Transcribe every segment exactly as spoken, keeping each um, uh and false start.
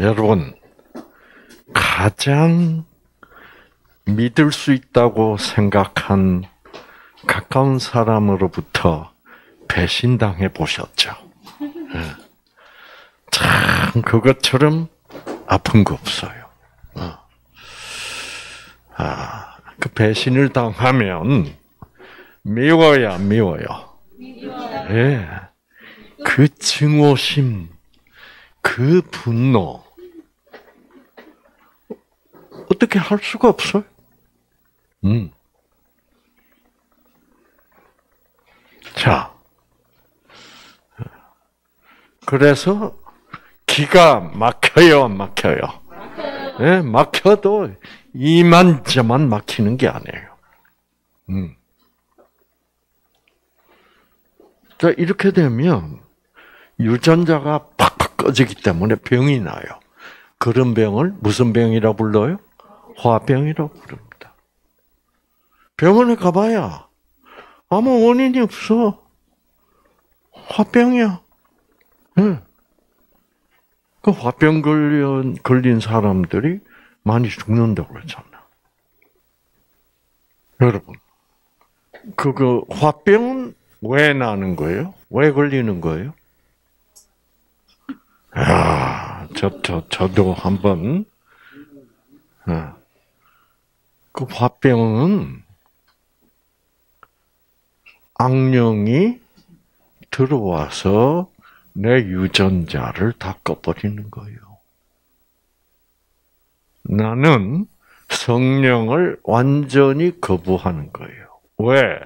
여러분, 가장 믿을 수 있다고 생각한 가까운 사람으로부터 배신당해 보셨죠? 네. 참 그것처럼 아픈 거 없어요. 어. 아, 그 배신을 당하면 미워요, 안 미워요? 미워요. 네. 그 증오심, 그 분노 어떻게 할 수가 없어요. 음. 자, 그래서 기가 막혀요, 막혀요. 예, 네, 막혀도 이만저만 막히는 게 아니에요. 음. 자, 이렇게 되면 유전자가 팍팍 꺼지기 때문에 병이 나요. 그런 병을 무슨 병이라 불러요? 화병이라고 부릅니다. 병원에 가봐야 아무 원인이 없어. 화병이야. 네. 그 화병 걸린, 걸린 사람들이 많이 죽는다고 그랬잖아. 여러분, 그거 화병은 왜 나는 거예요? 왜 걸리는 거예요? 아, 저, 저, 저도 한번, 어. 그 화병은 악령이 들어와서 내 유전자를 다 꺼버리는 거예요. 나는 성령을 완전히 거부하는 거예요. 왜?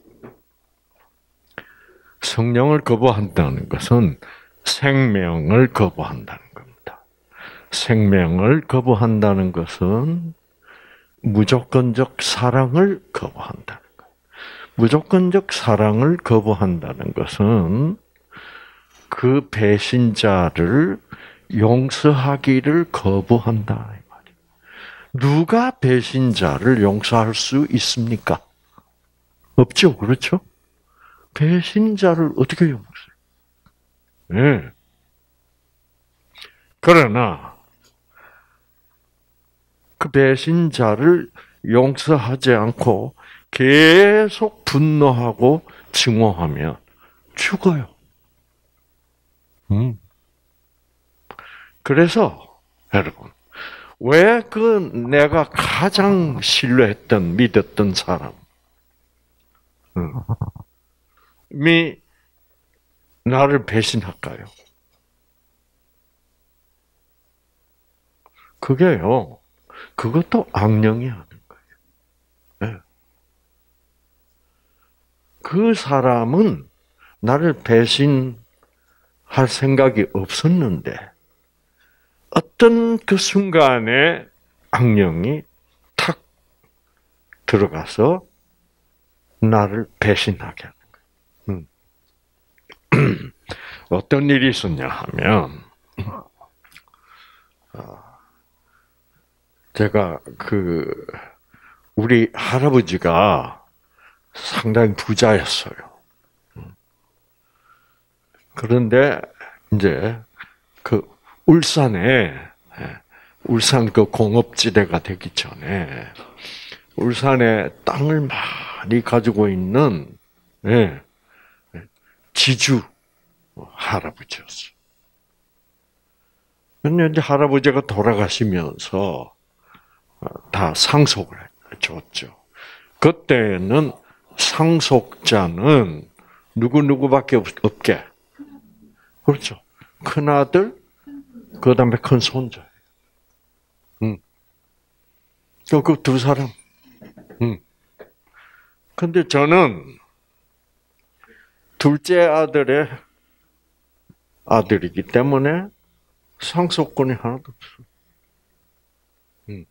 성령을 거부한다는 것은 생명을 거부한다는 겁니다. 생명을 거부한다는 것은 무조건적 사랑을 거부한다는 거예요. 무조건적 사랑을 거부한다는 것은 그 배신자를 용서하기를 거부한다 이 말이에요. 누가 배신자를 용서할 수 있습니까? 없죠, 그렇죠? 배신자를 어떻게 용서해요? 네. 그러나 그 배신자를 용서하지 않고 계속 분노하고 증오하면 죽어요. 음. 그래서 여러분, 왜 그 내가 가장 신뢰했던 믿었던 사람이 나를 배신할까요? 그게요. 그것도 악령이 하는 거예요. 네. 그 사람은 나를 배신할 생각이 없었는데 어떤 그 순간에 악령이 탁 들어가서 나를 배신하게 하는 거예요. 음. 어떤 일이 있었냐 하면 제가 그 우리 할아버지가 상당히 부자였어요. 그런데 이제 그 울산에 울산 그 공업지대가 되기 전에 울산에 땅을 많이 가지고 있는 예, 지주 할아버지였어요. 근데 이제 할아버지가 돌아가시면서 다 상속을 줬죠. 그때는 상속자는 누구 누구밖에 없게, 그렇죠. 큰 아들, 그 다음에 큰 손자. 음. 그 두 사람. 음. 근데 저는 둘째 아들의 아들이기 때문에 상속권이 하나도 없어. 음.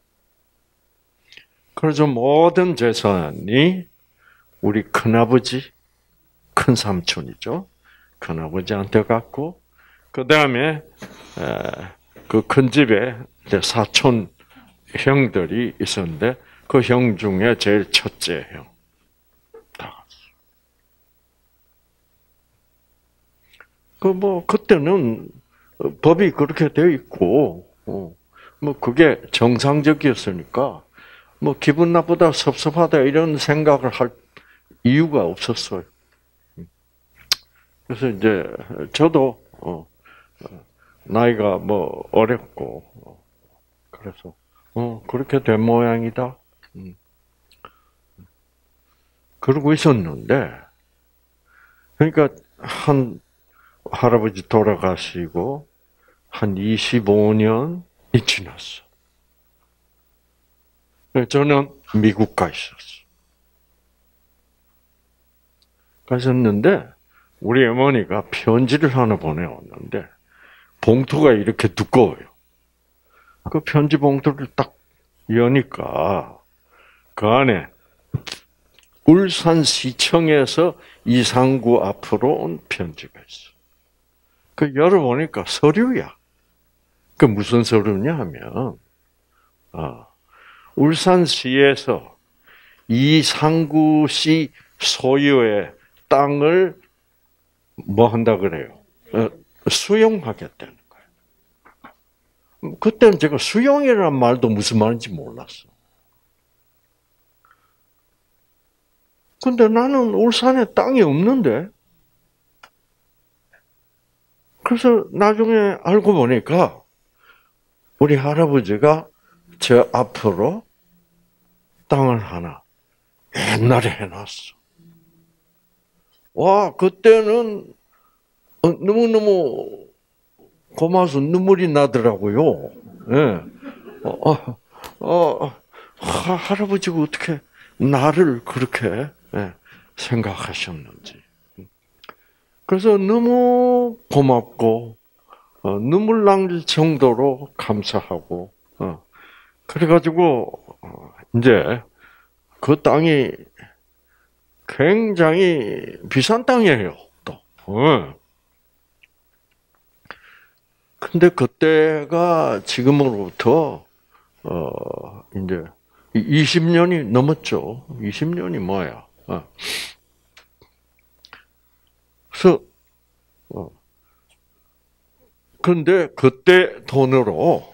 그래서 모든 재산이 우리 큰아버지, 큰삼촌이죠. 큰아버지한테 갔고, 그 다음에 그 큰 집에 이제 사촌 형들이 있었는데 그 형 중에 제일 첫째 형 다 갔어. 그 뭐 그때는 법이 그렇게 되어 있고, 어, 뭐 그게 정상적이었으니까, 뭐 기분 나쁘다, 섭섭하다 이런 생각을 할 이유가 없었어요. 그래서 이제 저도 어, 나이가 뭐 어렸고, 어, 그래서 어 그렇게 된 모양이다. 음. 그러고 있었는데, 그러니까 한 할아버지 돌아가시고 한 이십오 년이 지났어. 저는 미국 가 있었어. 가셨는데 우리 어머니가 편지를 하나 보내왔는데 봉투가 이렇게 두꺼워요. 그 편지 봉투를 딱 여니까 그 안에 울산시청에서 이상구 앞으로 온 편지가 있어. 그 열어보니까 서류야. 그 무슨 서류냐 하면, 아, 울산시에서 이상구 씨 소유의 땅을 뭐 한다 그래요? 어, 수용하겠다는 거예요. 그때는 제가 수용이라는 말도 무슨 말인지 몰랐어. 근데 나는 울산에 땅이 없는데? 그래서 나중에 알고 보니까 우리 할아버지가 저 앞으로 땅을 하나 옛날에 해놨어. 와, 그때는 너무너무 고마워서 눈물이 나더라고요. 예. 어, 어, 어, 하, 할아버지가 어떻게 나를 그렇게 예, 생각하셨는지. 그래서 너무 고맙고 어, 눈물 날 정도로 감사하고 어, 그래가지고 어, 이제 그 땅이 굉장히 비싼 땅이에요. 또. 어. 근데 그때가 지금으로부터 어 이제 이십 년이 넘었죠. 이십 년이 뭐야? 어. 그래서 어. 근데 그때 돈으로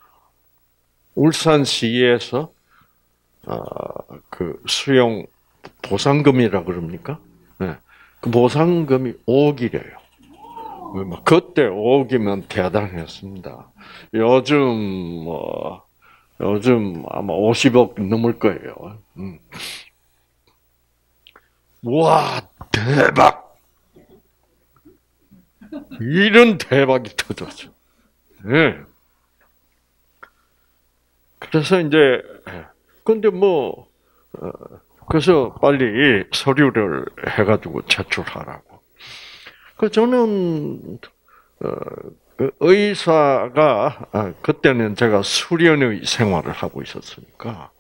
울산시에서 어, 그 수용 보상금이라 그럽니까? 네. 그 보상금이 오억이래요. 그때 오억이면 대단했습니다. 요즘 뭐 요즘 아마 오십억 넘을 거예요. 음. 와, 대박! 이런 대박이 터졌죠. 네. 그래서 이제 근데 뭐 그래서 빨리 서류를 해가지고 제출하라고. 그 저는 의사가 그때는 제가 수련의 생활을 하고 있었으니까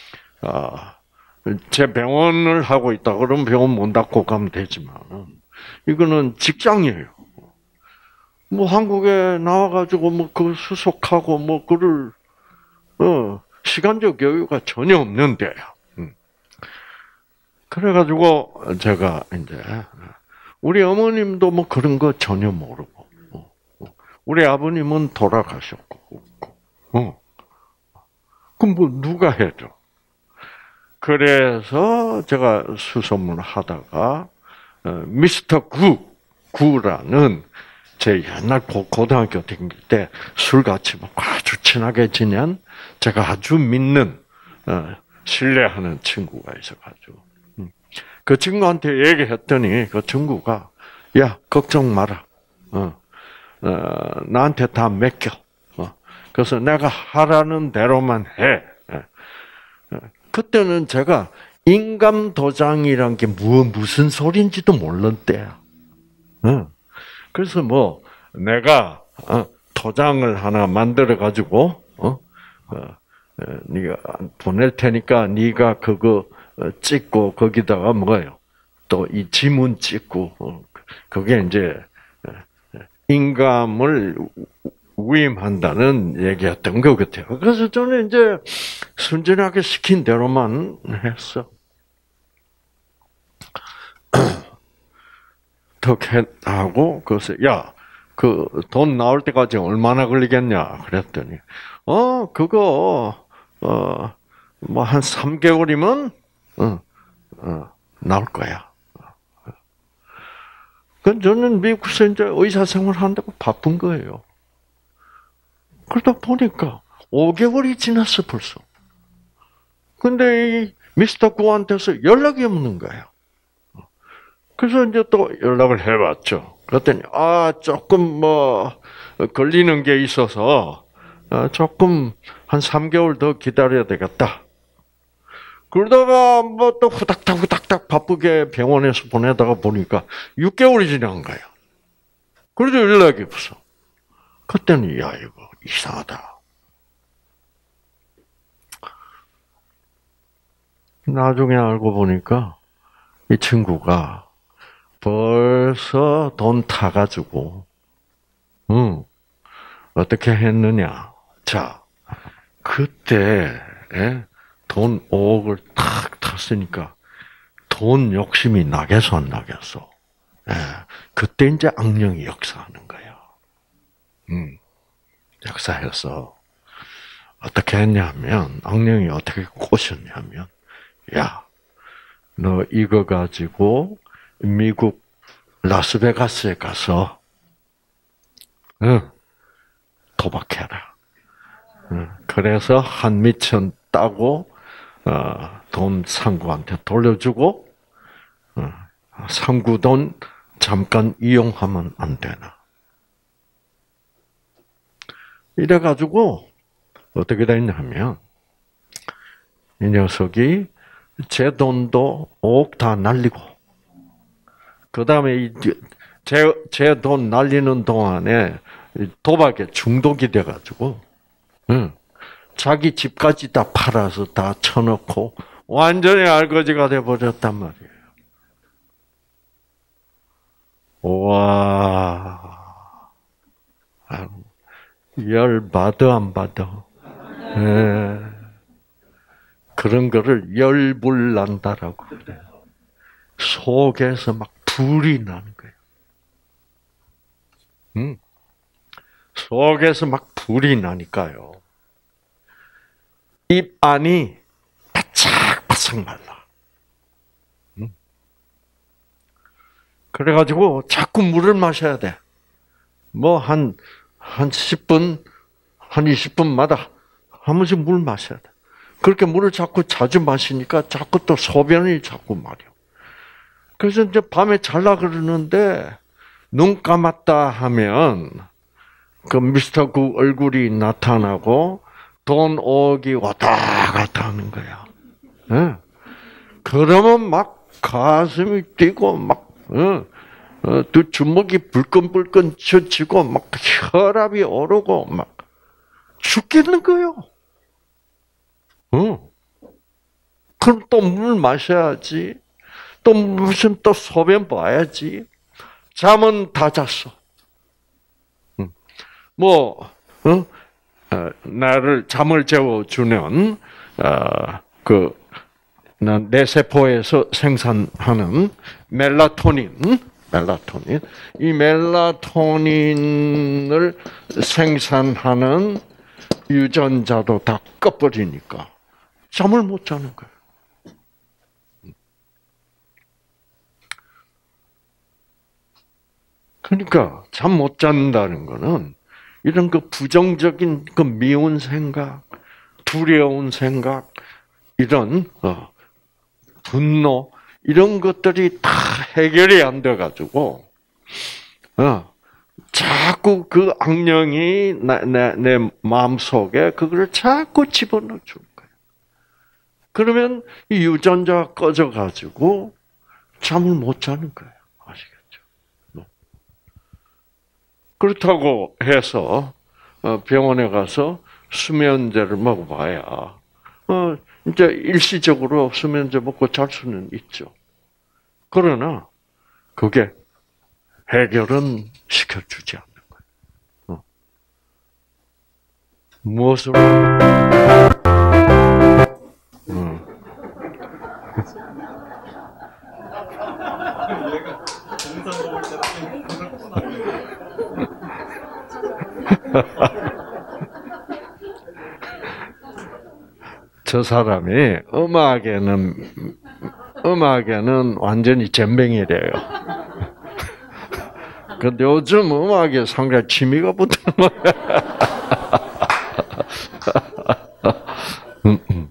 제 병원을 하고 있다 그러면 병원 문 닫고 가면 되지만 이거는 직장이에요. 뭐 한국에 나와가지고 뭐 그 수속하고 뭐 그를 어 시간적 여유가 전혀 없는데요. 그래가지고 제가 이제 우리 어머님도 뭐 그런 거 전혀 모르고 우리 아버님은 돌아가셨고 어 그럼 뭐 누가 해줘? 그래서 제가 수소문을 하다가 미스터 구 구라는 제 옛날 고등학교 다닐 때 술 같이 먹고 아주 친하게 지낸 제가 아주 믿는 신뢰하는 친구가 있어가지고 그 친구한테 얘기했더니 그 친구가 야 걱정 마라. 어, 어, 나한테 다 맡겨. 어, 그래서 내가 하라는 대로만 해. 그때는 제가 인감 도장이란 게 뭐, 무슨 소리인지도 몰랐대요. 어, 그래서 뭐 내가 어, 도장을 하나 만들어 가지고 어, 어, 네가 보낼 테니까 네가 그거 찍고 거기다가 뭐예요? 또 이 지문 찍고 그게 이제 인감을 위임한다는 얘기였던 것 같아요. 그래서 저는 이제 순진하게 시킨 대로만 했어. 덕 하고 그래서 야 그 돈 나올 때까지 얼마나 걸리겠냐 그랬더니 어 그거 어 뭐 한 삼 개월이면 어, 어 나올 거야. 그 저는 미국에서 이제 의사 생활한다고 바쁜 거예요. 그러다 보니까 오 개월이 지났어 벌써. 근데 이 미스터 구한테서 연락이 없는 거예요. 그래서 이제 또 연락을 해봤죠. 그랬더니 아 조금 뭐 걸리는 게 있어서 조금 한 삼 개월 더 기다려야 되겠다. 그러다가 뭐 또 후닥닥 후닥닥 바쁘게 병원에서 보내다가 보니까 육 개월이 지난 거예요. 그래도 연락이 없어. 그때는 야 이거 이상하다. 나중에 알고 보니까 이 친구가 벌써 돈 타가지고, 응, 어떻게 했느냐. 자, 그때, 예? 돈 오억을 탁 탔으니까, 돈 욕심이 나겠어, 안 나겠어? 예, 그때 이제 악령이 역사하는 거야. 음, 역사해서, 어떻게 했냐면, 악령이 어떻게 꼬셨냐면, 야, 너 이거 가지고, 미국 라스베가스에 가서 응, 도박해라. 응, 그래서 한미천 따고 어, 돈 상구한테 돌려주고 어, 상구 돈 잠깐 이용하면 안 되나. 이래가지고 어떻게 됐냐면 이 녀석이 제 돈도 오억 다 날리고 그 다음에 제, 제 돈 날리는 동안에 도박에 중독이 돼가지고, 응, 자기 집까지 다 팔아서 다 쳐놓고 완전히 알거지가 돼버렸단 말이에요. 와, 열 받아 안 받아? 네. 그런 거를 열불 난다라고 그래요. 속에서 막 불이 나는 거예요. 음. 속에서 막 불이 나니까요. 입 안이 바짝바짝 말라. 음. 그래가지고 자꾸 물을 마셔야 돼. 뭐 한, 한 십 분, 한 이십 분마다 한 번씩 물 마셔야 돼. 그렇게 물을 자꾸 자주 마시니까 자꾸 또 소변이 자꾸 마려. 그래서 이제 밤에 잘라 그러는데 눈 감았다 하면 그 미스터 구 얼굴이 나타나고 돈 오억이 왔다 갔다 하는 거야. 네. 그러면 막 가슴이 뛰고 막 어, 어, 두 주먹이 불끈불끈 쳐지고 막 혈압이 오르고 막 죽겠는 거요. 어. 그럼 또 물 마셔야지. 또 무슨 또 소변 봐야지. 잠은 다 잤어. 뭐, 어? 나를 잠을 재워주는, 어, 그, 내 세포에서 생산하는 멜라토닌, 멜라토닌. 이 멜라토닌을 생산하는 유전자도 다 꺼버리니까 잠을 못 자는 거예요. 그러니까 잠 못 잔다는 거는 이런 그 부정적인 그 미운 생각, 두려운 생각, 이런 어, 분노 이런 것들이 다 해결이 안 돼 가지고 어, 자꾸 그 악령이 내, 내, 내 마음 속에 그걸 자꾸 집어넣어 주는 거예요. 그러면 이 유전자가 꺼져 가지고 잠을 못 자는 거예요. 아시겠죠? 그렇다고 해서 병원에 가서 수면제를 먹어봐야 어 이제 일시적으로 수면제 먹고 잘 수는 있죠. 그러나 그게 해결은 시켜주지 않는 거예요. 어. 무엇으로? 어. 저 사람이 음악에는 음악에는 완전히 젬병이래요. 근데 요즘 음악에 상당히 취미가 붙는 거야. 음, 음.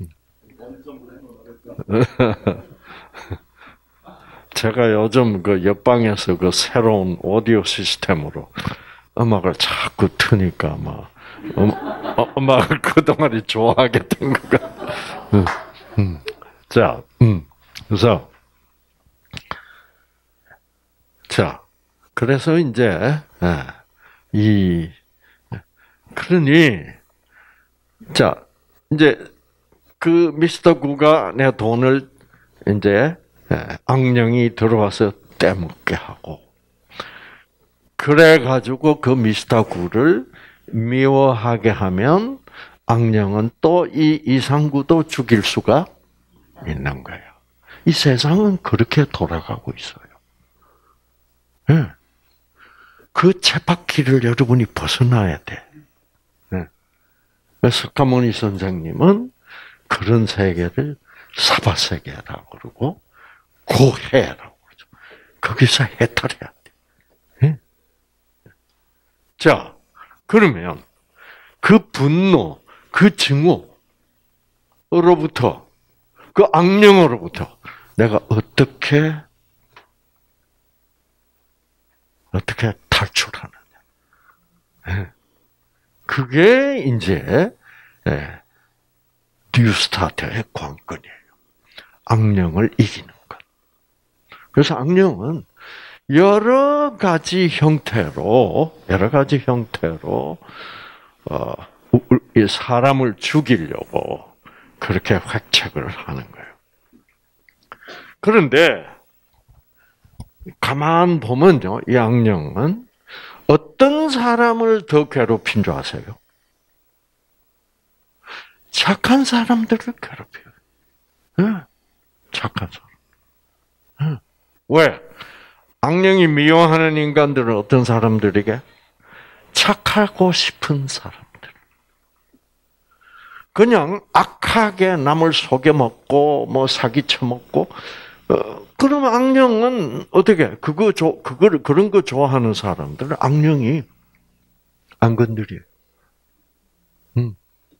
제가 요즘 그 옆방에서 그 새로운 오디오 시스템으로 음악을 자꾸 트니까 막 음, 어, 음악을 그동안에 좋아하게 된 거가. 음, 음. 자, 음. 그래서 자, 그래서 이제 예, 이 그러니 자 이제 그 미스터 구가 내 돈을 이제 악령이 들어와서 떼먹게 하고 그래 가지고 그 미스터 구를 미워하게 하면 악령은 또 이 이상구도 죽일 수가 있는 거예요. 이 세상은 그렇게 돌아가고 있어요. 네. 그 쳇바퀴를 여러분이 벗어나야 돼. 네. 석가모니 선생님은 그런 세계를 사바세계라고 그러고 고해라고 그러죠. 거기서 해탈해야 돼. 네? 자, 그러면 그 분노, 그 증오로부터, 그 악령으로부터 내가 어떻게 어떻게 탈출하느냐. 그게 이제 뉴스타트의 관건이에요. 악령을 이기는 것. 그래서 악령은 여러 가지 형태로 여러 가지 형태로 어, 사람을 죽이려고 그렇게 획책을 하는 거예요. 그런데 가만 보면요, 이 악령은 어떤 사람을 더 괴롭힌 줄 아세요? 착한 사람들을 괴롭혀요. 네, 착한 사람. 네. 왜? 악령이 미워하는 인간들은 어떤 사람들에게? 착하고 싶은 사람들. 그냥 악하게 남을 속여먹고 뭐 사기쳐먹고 어, 그러면 악령은 어떻게 그거 조 그거를 그런 거 좋아하는 사람들은 악령이 안 건드려요. 음.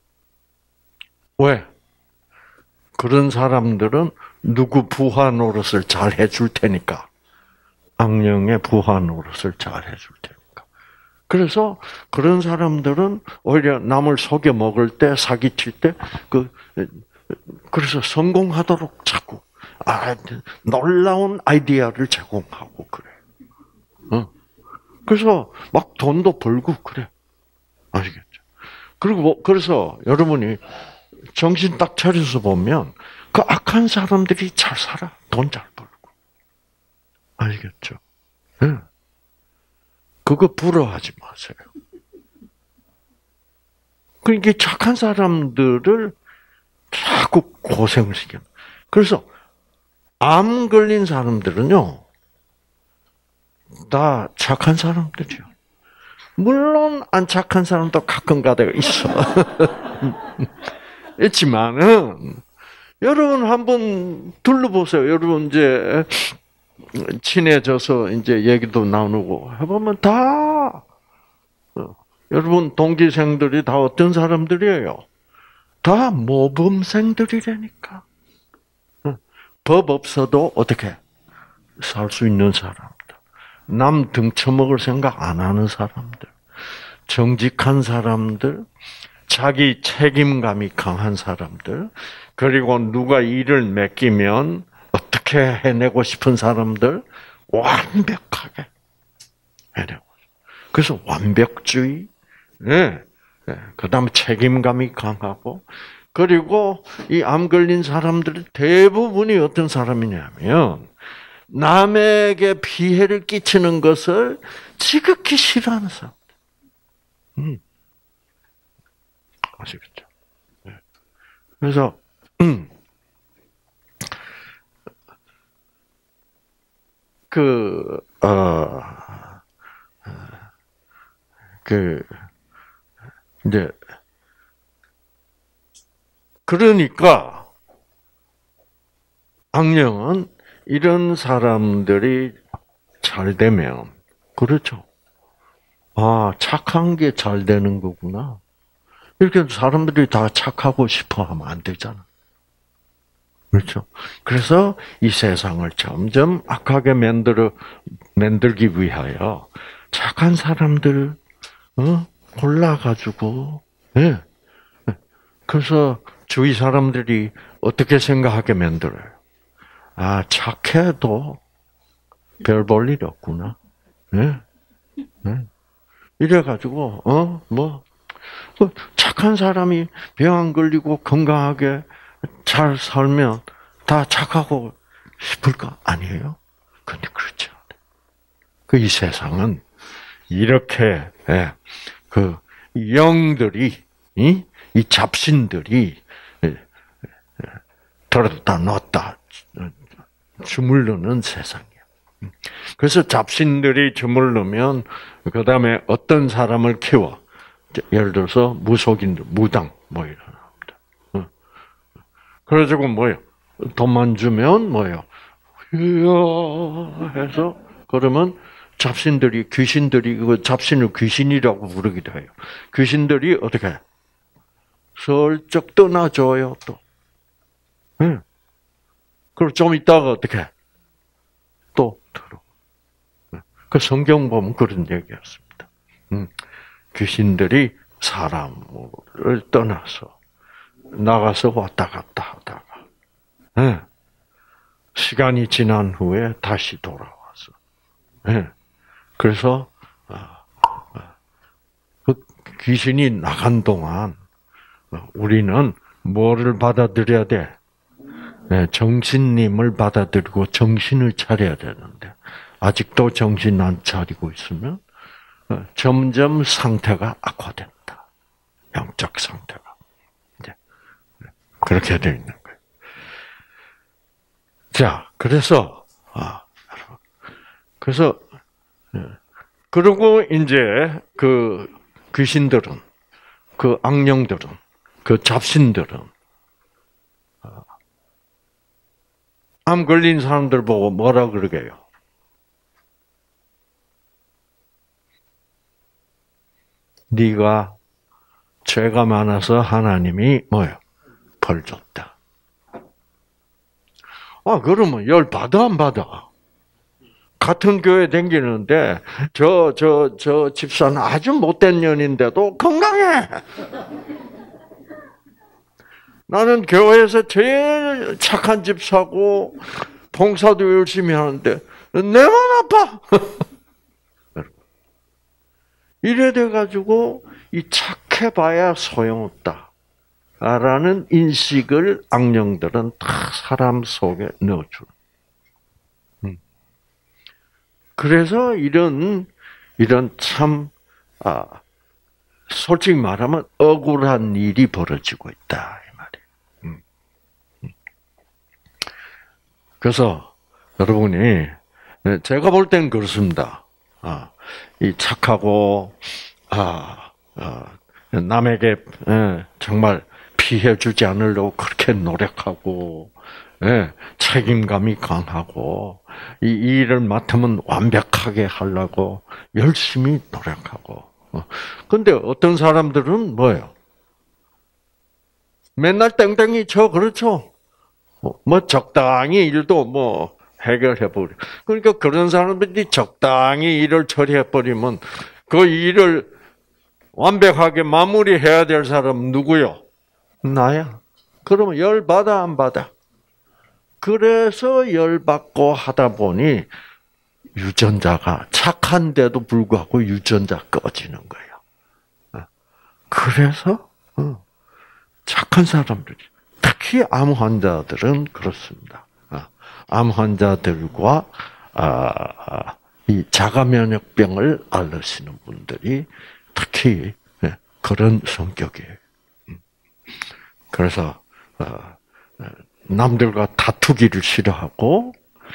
왜? 그런 사람들은 누구 부하 노릇을 잘 해줄 테니까. 악령의 부하 노릇을 잘 해줄 테니까. 그래서 그런 사람들은 오히려 남을 속여 먹을 때 사기칠 때 그 그래서 성공하도록 자꾸 아, 놀라운 아이디어를 제공하고 그래. 어. 그래서 막 돈도 벌고 그래. 아시겠죠? 그리고 뭐 그래서 여러분이 정신 딱 차려서 보면 그 악한 사람들이 잘 살아. 돈 잘 벌고. 아시겠죠? 네. 그거 부러워하지 마세요. 그러니까 착한 사람들을 자꾸 고생을 시켜. 그래서 암 걸린 사람들은요, 다 착한 사람들이요. 물론 안 착한 사람도 가끔 가다가 있어. 있지만은 여러분 한번 둘러보세요. 여러분 이제 친해져서 이제 얘기도 나누고 해보면 다 여러분 동기생들이 다 어떤 사람들이에요? 다 모범생들이라니까. 법 없어도 어떻게 살 수 있는 사람들. 남 등쳐먹을 생각 안 하는 사람들. 정직한 사람들. 자기 책임감이 강한 사람들. 그리고 누가 일을 맡기면 어떻게 해내고 싶은 사람들. 완벽하게 해내고. 그래서 완벽주의. 네. 그 다음에 책임감이 강하고. 그리고 이 암 걸린 사람들 대부분이 어떤 사람이냐면 남에게 피해를 끼치는 것을 지극히 싫어하는 사람. 음. 아시겠죠? 네. 그래서 음. 그 어, 그 이제 그러니까 악령은 이런 사람들이 잘 되면 그렇죠. 아, 착한 게 잘 되는 거구나. 이렇게 사람들이 다 착하고 싶어 하면 안 되잖아. 그렇죠. 그래서 이 세상을 점점 악하게 만들어, 만들기 위하여 착한 사람들, 어, 골라가지고, 예. 그래서 주위 사람들이 어떻게 생각하게 만들어요? 아, 착해도 별 볼 일 없구나. 예. 예. 이래가지고, 어, 뭐, 착한 사람이 병 안 걸리고 건강하게 잘 살면 다 착하고 싶을까? 아니에요. 근데 그렇지 않아요. 그 이 세상은 이렇게, 예, 그 영들이, 이, 이 잡신들이 들었다 놨다 주물르는 세상이에요. 그래서 잡신들이 주물르면 그 다음에 어떤 사람을 키워? 예를 들어서 무속인들, 무당 뭐 이런 사람들. 그래가지고 뭐요? 돈만 주면 뭐요? 이야 해서 그러면 잡신들이 귀신들이 그 잡신을 귀신이라고 부르기도 해요. 귀신들이 어떻게 해? 슬쩍 떠나줘요 또. 응. 그리고 좀 있다가 어떻게 해? 또 들어. 그 성경 보면 그런 얘기였습니다. 음, 귀신들이 사람을 떠나서 나가서 왔다 갔다 하다가 예, 시간이 지난 후에 다시 돌아와서 예, 그래서 그 귀신이 나간 동안 우리는 뭐를 받아들여야 돼? 정신님을 받아들이고 정신을 차려야 되는데 아직도 정신 안 차리고 있으면 점점 상태가 악화된다. 영적 상태가. 이제 그렇게 되어 있는 거예요. 자, 그래서 아, 그래서 그리고 이제 그 귀신들은 그 악령들은 그 잡신들은 암 걸린 사람들 보고 뭐라 그러게요? 네가 죄가 많아서 하나님이 뭐요? 벌 줬다. 아, 그러면 열 받아 안 받아? 같은 교회 다니는데 저 저 저 집사는 아주 못된 년인데도 건강해. 나는 교회에서 제일 착한 집사고 봉사도 열심히 하는데 내만 아파. 이래 돼가지고 이 착해봐야 소용없다. 라는 인식을 악령들은 다 사람 속에 넣어줘. 그래서 이런 이런 참 아, 솔직히 말하면 억울한 일이 벌어지고 있다 이 말이에요. 그래서 여러분이 제가 볼 땐 그렇습니다. 아, 이 착하고 아, 아 남에게 예, 정말 피해 주지 않으려고 그렇게 노력하고 예, 책임감이 강하고 이 일을 맡으면 완벽하게 하려고 열심히 노력하고. 근데 어떤 사람들은 뭐예요? 맨날 땡땡이 쳐 그렇죠? 뭐 적당히 일도 뭐 해결해 버려. 그러니까 그런 사람들이 적당히 일을 처리해 버리면 그 일을 완벽하게 마무리해야 될 사람 누구요? 나야. 그러면 열 받아 안 받아? 그래서 열 받고 하다 보니 유전자가 착한데도 불구하고 유전자 꺼지는 거예요. 그래서 착한 사람들이 특히 암 환자들은 그렇습니다. 암 환자들과 이 자가 면역병을 앓으시는 분들이 특히 그런 성격이에요. 그래서 남들과 다투기를 싫어하고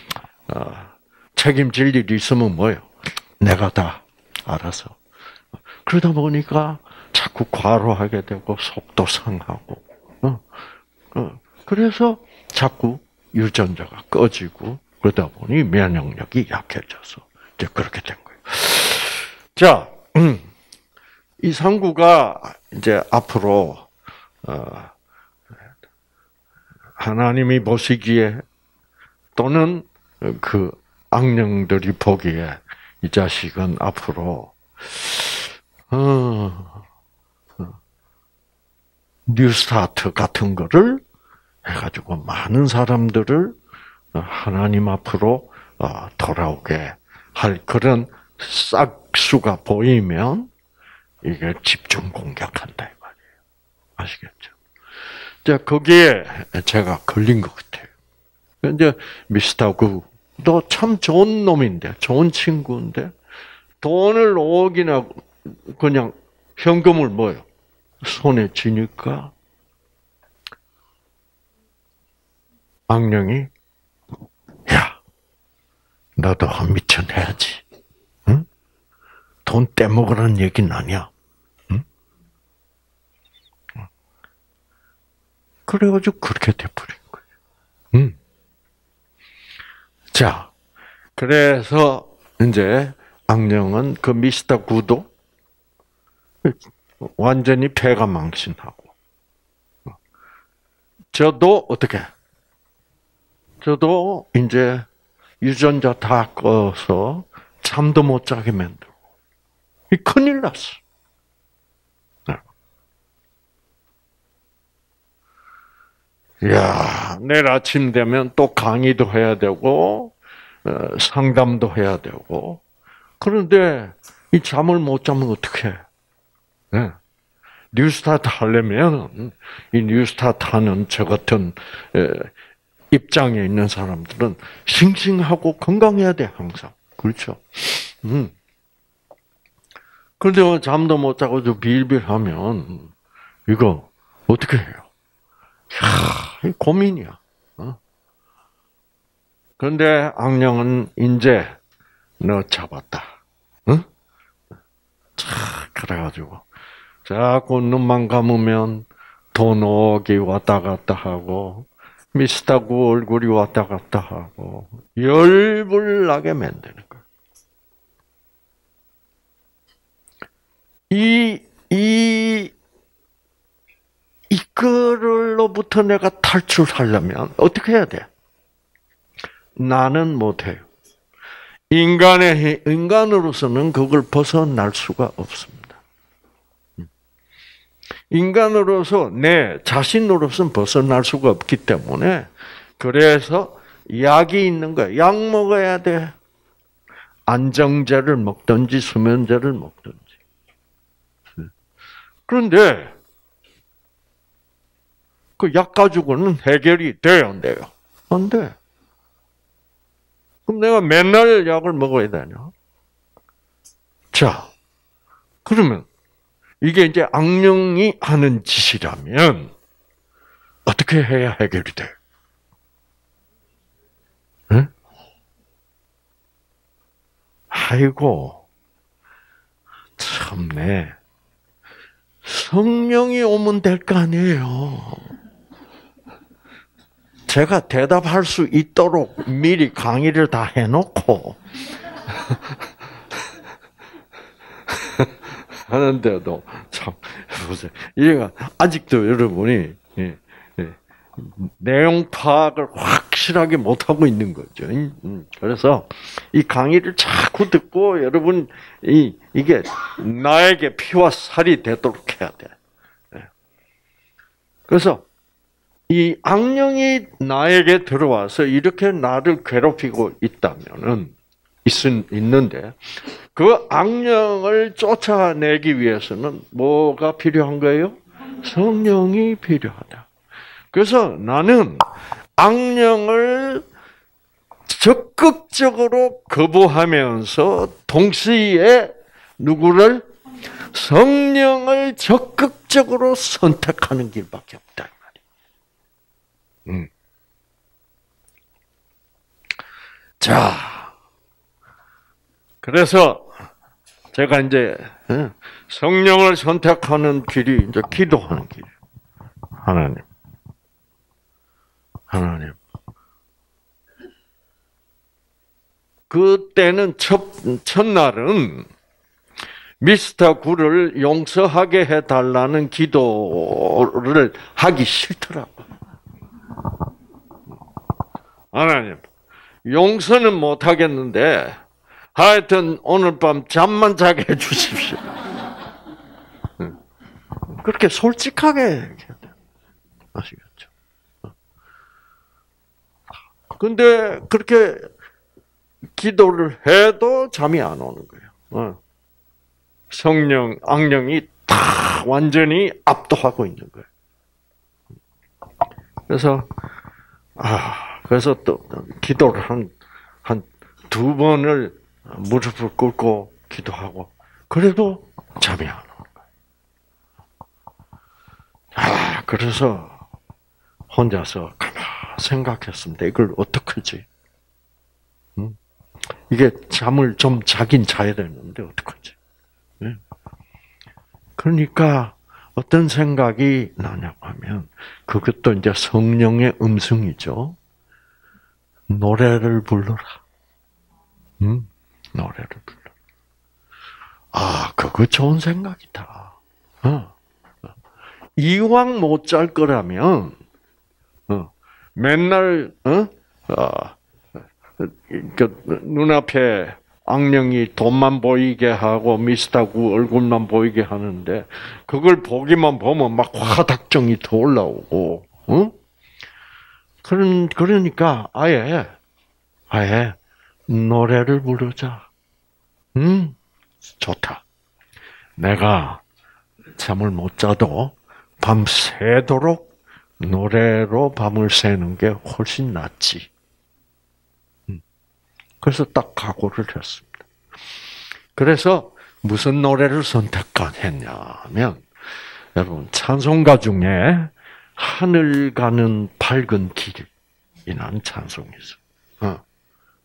책임질 일이 있으면 뭐예요? 내가 다 알아서. 그러다 보니까 자꾸 과로하게 되고 속도 상하고 그래서 자꾸 유전자가 꺼지고 그러다 보니 면역력이 약해져서 이제 그렇게 된 거예요. 자, 이 상구가 이제 앞으로 어, 하나님이 보시기에 또는 그 악령들이 보기에 이 자식은 앞으로 어, 뉴스타트 같은 거를 해가지고 많은 사람들을 하나님 앞으로 돌아오게 할 그런 싹수가 보이면 이게 집중 공격한다 이 말이에요. 아시겠죠? 자, 거기에 제가 걸린 것 같아요. 이제 미스터 구도 참 좋은 놈인데, 좋은 친구인데, 돈을 오기나 그냥 현금을 뭐요? 손에 쥐니까 악령이 야, 너도 한 미천 해야지. 응? 돈 떼먹으라는 얘기는 아니야. 응? 그래가지고 그렇게 돼버린 거예요. 응. 자, 그래서 이제 악령은 그 미스터 구도 완전히 폐가 망신하고, 저도 어떻게? 저도 이제 유전자 다 꺼서 잠도 못 자게 만들고, 이 큰일 났어. 야, 내일 아침 되면 또 강의도 해야 되고, 상담도 해야 되고, 그런데 이 잠을 못 자면 어떡해? 네. 뉴스타트 하려면, 이 뉴스타트 하는 저 같은 입장에 있는 사람들은 싱싱하고 건강해야 돼, 항상. 그렇죠? 음. 그런데 잠도 못 자고 저 빌빌 하면, 이거 어떻게 해요? 이야, 고민이야. 어? 그런데 악령은 이제 너 잡았다. 응? 자, 그래가지고 자꾸 눈만 감으면 돈 오기 왔다 갔다 하고 미스터 구 얼굴이 왔다 갔다 하고 열불 나게 만드는 거야. 이, 이, 이거로부터 내가 탈출하려면 어떻게 해야 돼? 나는 못해요. 인간의, 인간으로서는 그걸 벗어날 수가 없습니다. 인간으로서, 내 자신으로서는 벗어날 수가 없기 때문에, 그래서 약이 있는 거야. 약 먹어야 돼. 안정제를 먹든지 수면제를 먹든지. 그런데, 그 약 가지고는 해결이 돼요, 안 돼요? 안 돼. 그럼 내가 맨날 약을 먹어야 되냐? 자, 그러면 이게 이제 악령이 하는 짓이라면 어떻게 해야 해결이 돼? 응? 아이고, 참네. 성령이 오면 될 거 아니에요. 제가 대답할 수 있도록 미리 강의를 다 해놓고 하는데도 참 보세요. 이해가 아직도 여러분이 예, 예, 내용 파악을 확실하게 못 하고 있는 거죠. 그래서 이 강의를 자꾸 듣고 여러분 이 이게 나에게 피와 살이 되도록 해야 돼. 그래서 이 악령이 나에게 들어와서 이렇게 나를 괴롭히고 있다면은 있은 있는데 그 악령을 쫓아내기 위해서는 뭐가 필요한 거예요? 성령이 필요하다. 그래서 나는 악령을 적극적으로 거부하면서 동시에 누구를? 성령을 적극적으로 선택하는 길밖에 없다. 음. 자, 그래서 제가 이제 성령을 선택하는 길이 이제 기도하는 길. 하나님, 하나님. 그때는 첫, 첫날은 미스터 구를 용서하게 해달라는 기도를 하기 싫더라고. 하나님, 용서는 못하겠는데, 하여튼 오늘 밤 잠만 자게 해주십시오. 그렇게 솔직하게 얘기해야 돼. 아시겠죠? 근데 그렇게 기도를 해도 잠이 안 오는 거예요. 성령, 악령이 다 완전히 압도하고 있는 거예요. 그래서, 아, 그래서 또 기도를 한, 한 두 번을 무릎을 꿇고 기도하고, 그래도 잠이 안 오는 거예요. 아, 그래서 혼자서 가만히 생각했습니다. 이걸 어떡하지? 응? 이게 잠을 좀 자긴 자야 되는데, 어떡하지? 네? 그러니까 어떤 생각이 나냐고 하면 그것도 이제 성령의 음성이죠. 노래를 불러라. 응? 노래를 불러라. 아, 그거 좋은 생각이다. 어. 이왕 못 잘 거라면 어. 맨날 어? 어. 그 눈앞에 악령이 돈만 보이게 하고 미스터구 얼굴만 보이게 하는데 그걸 보기만 보면 막 화닭정이 더 올라오고, 응? 그런 그러니까 아예 아예 노래를 부르자. 응, 좋다. 내가 잠을 못 자도 밤 새도록 노래로 밤을 새는 게 훨씬 낫지. 그래서 딱 각오를 했습니다. 그래서 무슨 노래를 선택했냐면, 여러분, 찬송가 중에 하늘 가는 밝은 길이라는 찬송이 있어요. 어.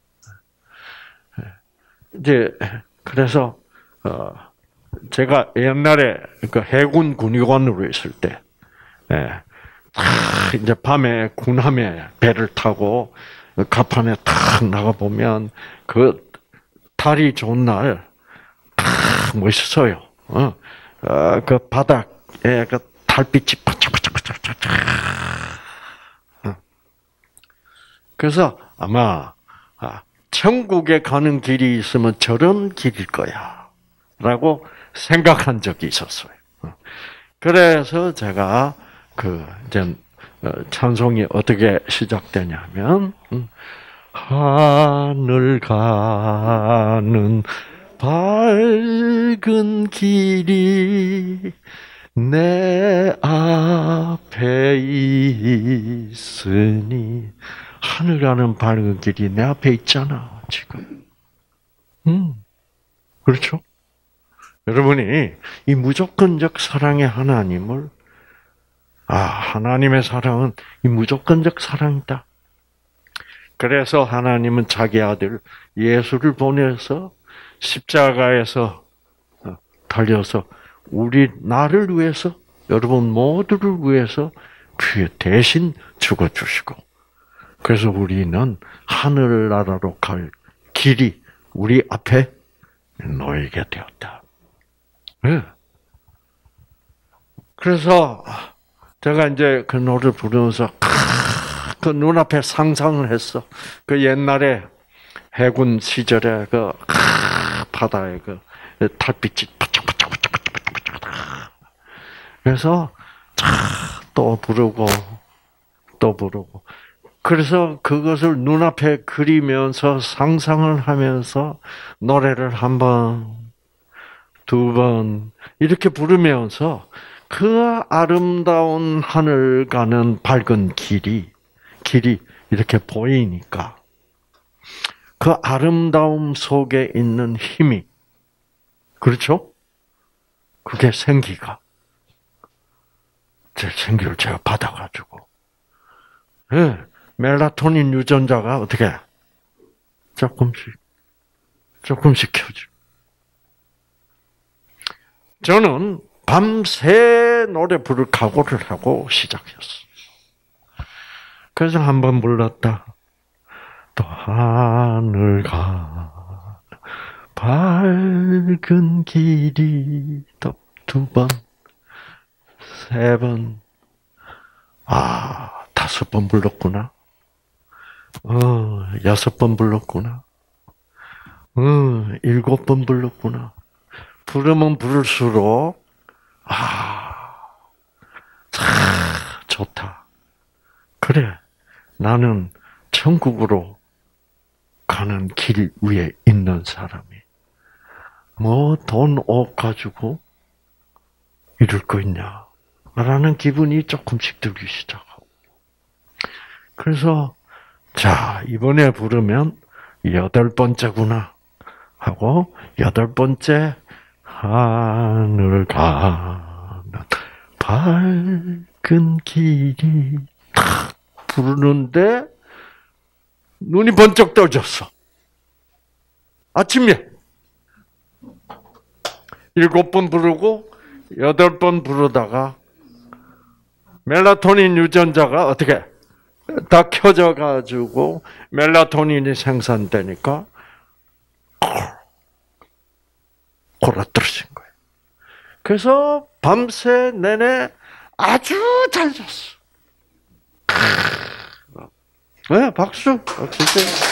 이제, 그래서, 어, 제가 옛날에 그 해군 군의관으로 있을 때, 예, 이제 밤에 군함에 배를 타고 갑판에 탁 나가 보면 그 달이 좋은 날 탁 멋있어요. 어, 어, 그 바닥에 그 달빛이 반짝반짝반짝. 어. 그래서 아마 아, 천국에 가는 길이 있으면 저런 길일 거야라고 생각한 적이 있었어요. 어. 그래서 제가 그 이제 찬송이 어떻게 시작되냐면 하늘 가는 밝은 길이 내 앞에 있으니 하늘 가는 밝은 길이 내 앞에 있잖아 지금. 음, 그렇죠? 여러분이 이 무조건적 사랑의 하나님을 아, 하나님의 사랑은 이 무조건적 사랑이다. 그래서 하나님은 자기 아들 예수를 보내서 십자가에서 달려서 우리 나를 위해서 여러분 모두를 위해서 대신 죽어주시고 그래서 우리는 하늘나라로 갈 길이 우리 앞에 놓이게 되었다. 네. 그래서 제가 이제 그 노래를 부르면서 그 눈앞에 상상을 했어. 그 옛날에 해군 시절에 그 바다에 그 달빛이 바짝바짝바짝바짝바짝. 그래서 또 부르고 또 부르고. 그래서 그것을 눈앞에 그리면서 상상을 하면서 노래를 한 번, 두 번 이렇게 부르면서 그 아름다운 하늘 가는 밝은 길이 길이 이렇게 보이니까 그 아름다움 속에 있는 힘이 그렇죠? 그게 생기가 제 생기를 제가 받아가지고 네, 멜라토닌 유전자가 어떻게 조금씩 조금씩 켜져. 저는 밤새 노래 부를 각오를 하고 시작했어요. 그래서 한 번 불렀다. 또 하늘 가 밝은 길이 또 두 번, 세 번, 아 다섯 번 불렀구나. 어 여섯 번 불렀구나. 어 일곱 번 불렀구나. 부르면 부를수록 아 참 좋다. 그래 나는 천국으로 가는 길 위에 있는 사람이 뭐 돈, 옷 가지고 이럴 거 있냐 라는 기분이 조금씩 들기 시작하고 그래서 자 이번에 부르면 여덟 번째구나 하고 여덟 번째 하늘 가는 밝은 길이 탁 부르는데 눈이 번쩍 떠졌어. 아침에 일곱 번 부르고 여덟 번 부르다가 멜라토닌 유전자가 어떻게 다 켜져 가지고 멜라토닌이 생산되니까 골아떨어진 거예요. 그래서 밤새 내내 아주 잘 잤어. 네, 박수, 박수.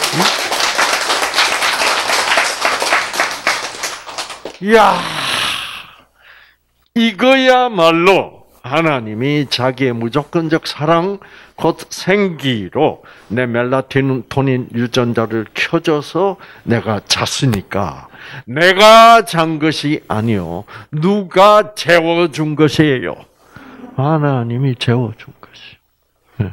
이야, 이거야말로 하나님이 자기의 무조건적 사랑, 곧 생기로 내 멜라토닌 유전자를 켜줘서 내가 잤으니까 내가 잔 것이 아니요. 누가 재워준 것이에요. 하나님이 재워준 것이. 네.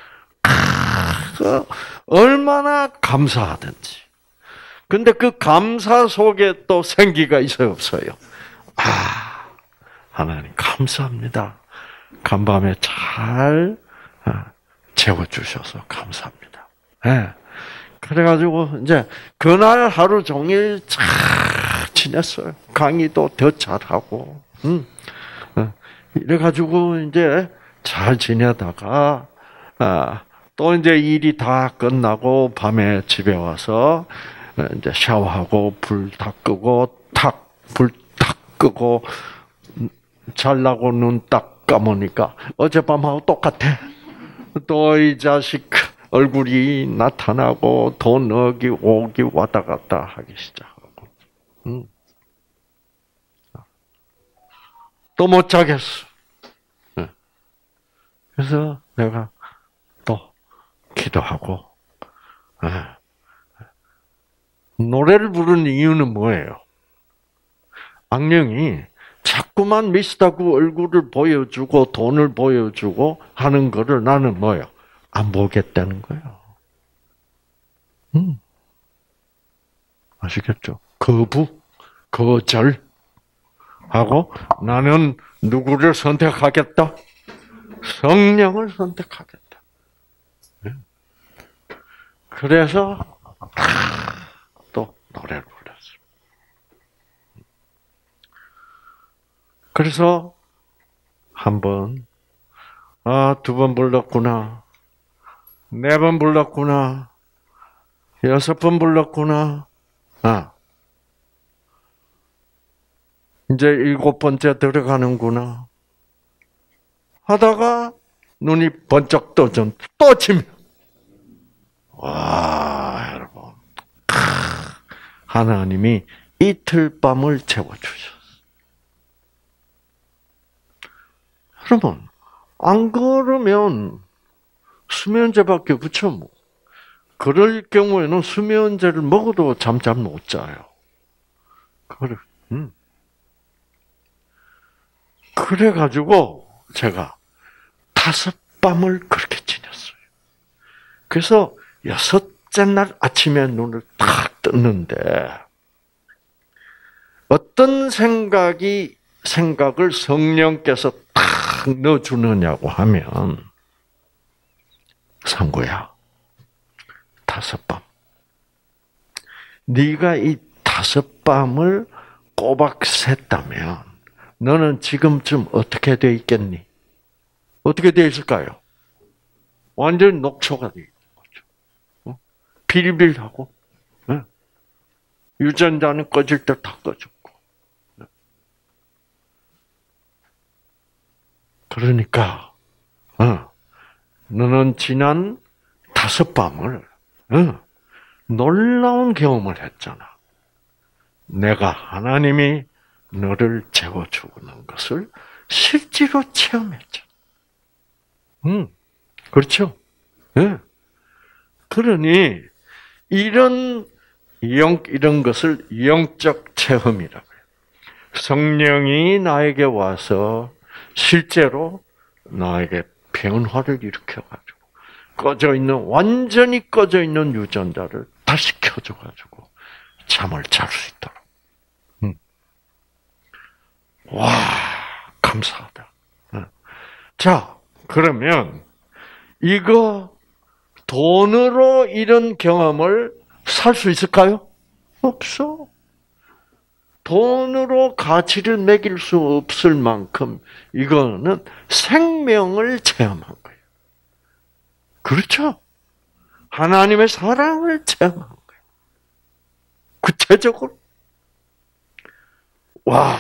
얼마나 감사하든지. 근데 그 감사 속에 또 생기가 있어요, 없어요? 아, 하나님 감사합니다. 간밤에 잘 재워주셔서 감사합니다. 네. 그래가지고 이제 그날 하루 종일 잘 지냈어요. 강의도 더 잘하고, 음. 이래가지고 이제 잘 지내다가 아, 또 이제 일이 다 끝나고 밤에 집에 와서 이제 샤워하고 불 다 끄고 탁 불 탁 끄고 잘라고 눈 딱 감으니까 어젯밤하고 똑같아. 또 이 자식 얼굴이 나타나고 돈 오기 오기 왔다 갔다 하기 시작하고, 음. 또 못 자겠어. 그래서 내가 또 기도하고, 노래를 부르는 이유는 뭐예요? 악령이 자꾸만 미스터구 얼굴을 보여주고 돈을 보여주고 하는 거를 나는 뭐예요? 안 보겠다는 거예요. 음. 아시겠죠? 거부, 거절 하고 나는 누구를 선택하겠다? 성령을 선택하겠다. 그래서 또 노래를 불렀어요. 그래서 한 번, 아, 두 번 불렀구나. 네 번 불렀구나. 여섯 번 불렀구나. 아. 이제 일곱 번째 들어가는구나. 하다가 눈이 번쩍 떠져 또 치면 와 여러분 하나님이 이틀 밤을 채워주셨어. 여러분 안 그러면 수면제밖에 그쵸 뭐. 그럴 경우에는 수면제를 먹어도 잠잠 못 자요. 그래, 음. 그래 가지고 제가 다섯 밤을 그렇게 지냈어요. 그래서 여섯째 날 아침에 눈을 딱 떴는데 어떤 생각이 생각을 성령께서 딱 넣어주느냐고 하면 상구야 다섯 밤 네가 이 다섯 밤을 꼬박 샜다면 너는 지금쯤 어떻게 돼 있겠니? 어떻게 돼 있을까요? 완전히 녹초가 되는 거죠. 빌빌하고, 유전자는 꺼질 때 다 꺼졌고. 그러니까, 어, 너는 지난 다섯 밤을, 어, 놀라운 경험을 했잖아. 내가 하나님이 너를 재워 주는 것을 실제로 체험했잖아. 음, 그렇죠? 예. 네. 그러니, 이런 영, 이런 것을 영적 체험이라고 해요. 성령이 나에게 와서 실제로 나에게 변화를 일으켜가지고, 꺼져 있는, 완전히 꺼져 있는 유전자를 다시 켜줘가지고, 잠을 잘 수 있도록. 음. 와, 감사하다. 자, 그러면, 이거, 돈으로 이런 경험을 살 수 있을까요? 없어. 돈으로 가치를 매길 수 없을 만큼 이거는 생명을 체험한 거예요. 그렇죠? 하나님의 사랑을 체험한 거예요. 구체적으로. 와.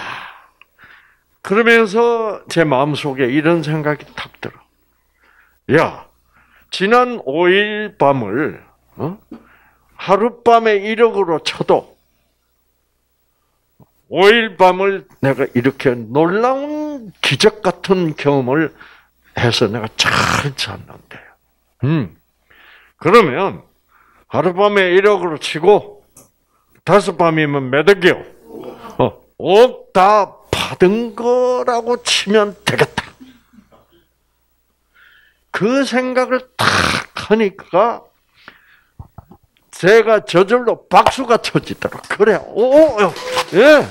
그러면서 제 마음속에 이런 생각이 탁 들어. 야, 지난 오 일 밤을 어? 하룻밤에 일억으로 쳐도 오 일 밤을 내가 이렇게 놀라운 기적 같은 경험을 해서 내가 잘 잤는데, 음, 그러면 하룻밤에 일억으로 치고 다섯 밤이면 몇 억이요? 어, 억 다 받은 거라고 치면 되겠다. 그 생각을 딱 하니까 제가 저절로 박수가 쳐지더라. 그래, 오, 예.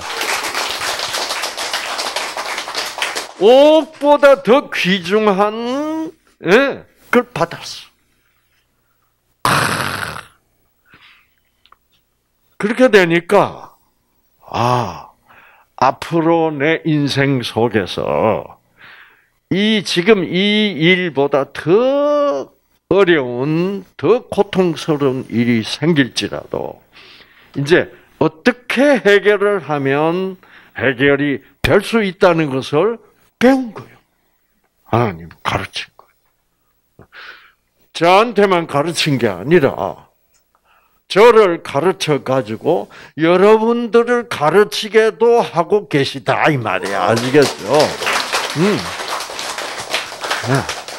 옥보다 더 귀중한, 예, 걸 받았어. 그렇게 되니까, 아, 앞으로 내 인생 속에서 이, 지금 이 일보다 더 어려운, 더 고통스러운 일이 생길지라도, 이제 어떻게 해결을 하면 해결이 될 수 있다는 것을 배운 거예요. 하나님 가르친 거예요. 저한테만 가르친 게 아니라, 저를 가르쳐 가지고 여러분들을 가르치게도 하고 계시다 이 말이야. 아시겠죠? 음. 네.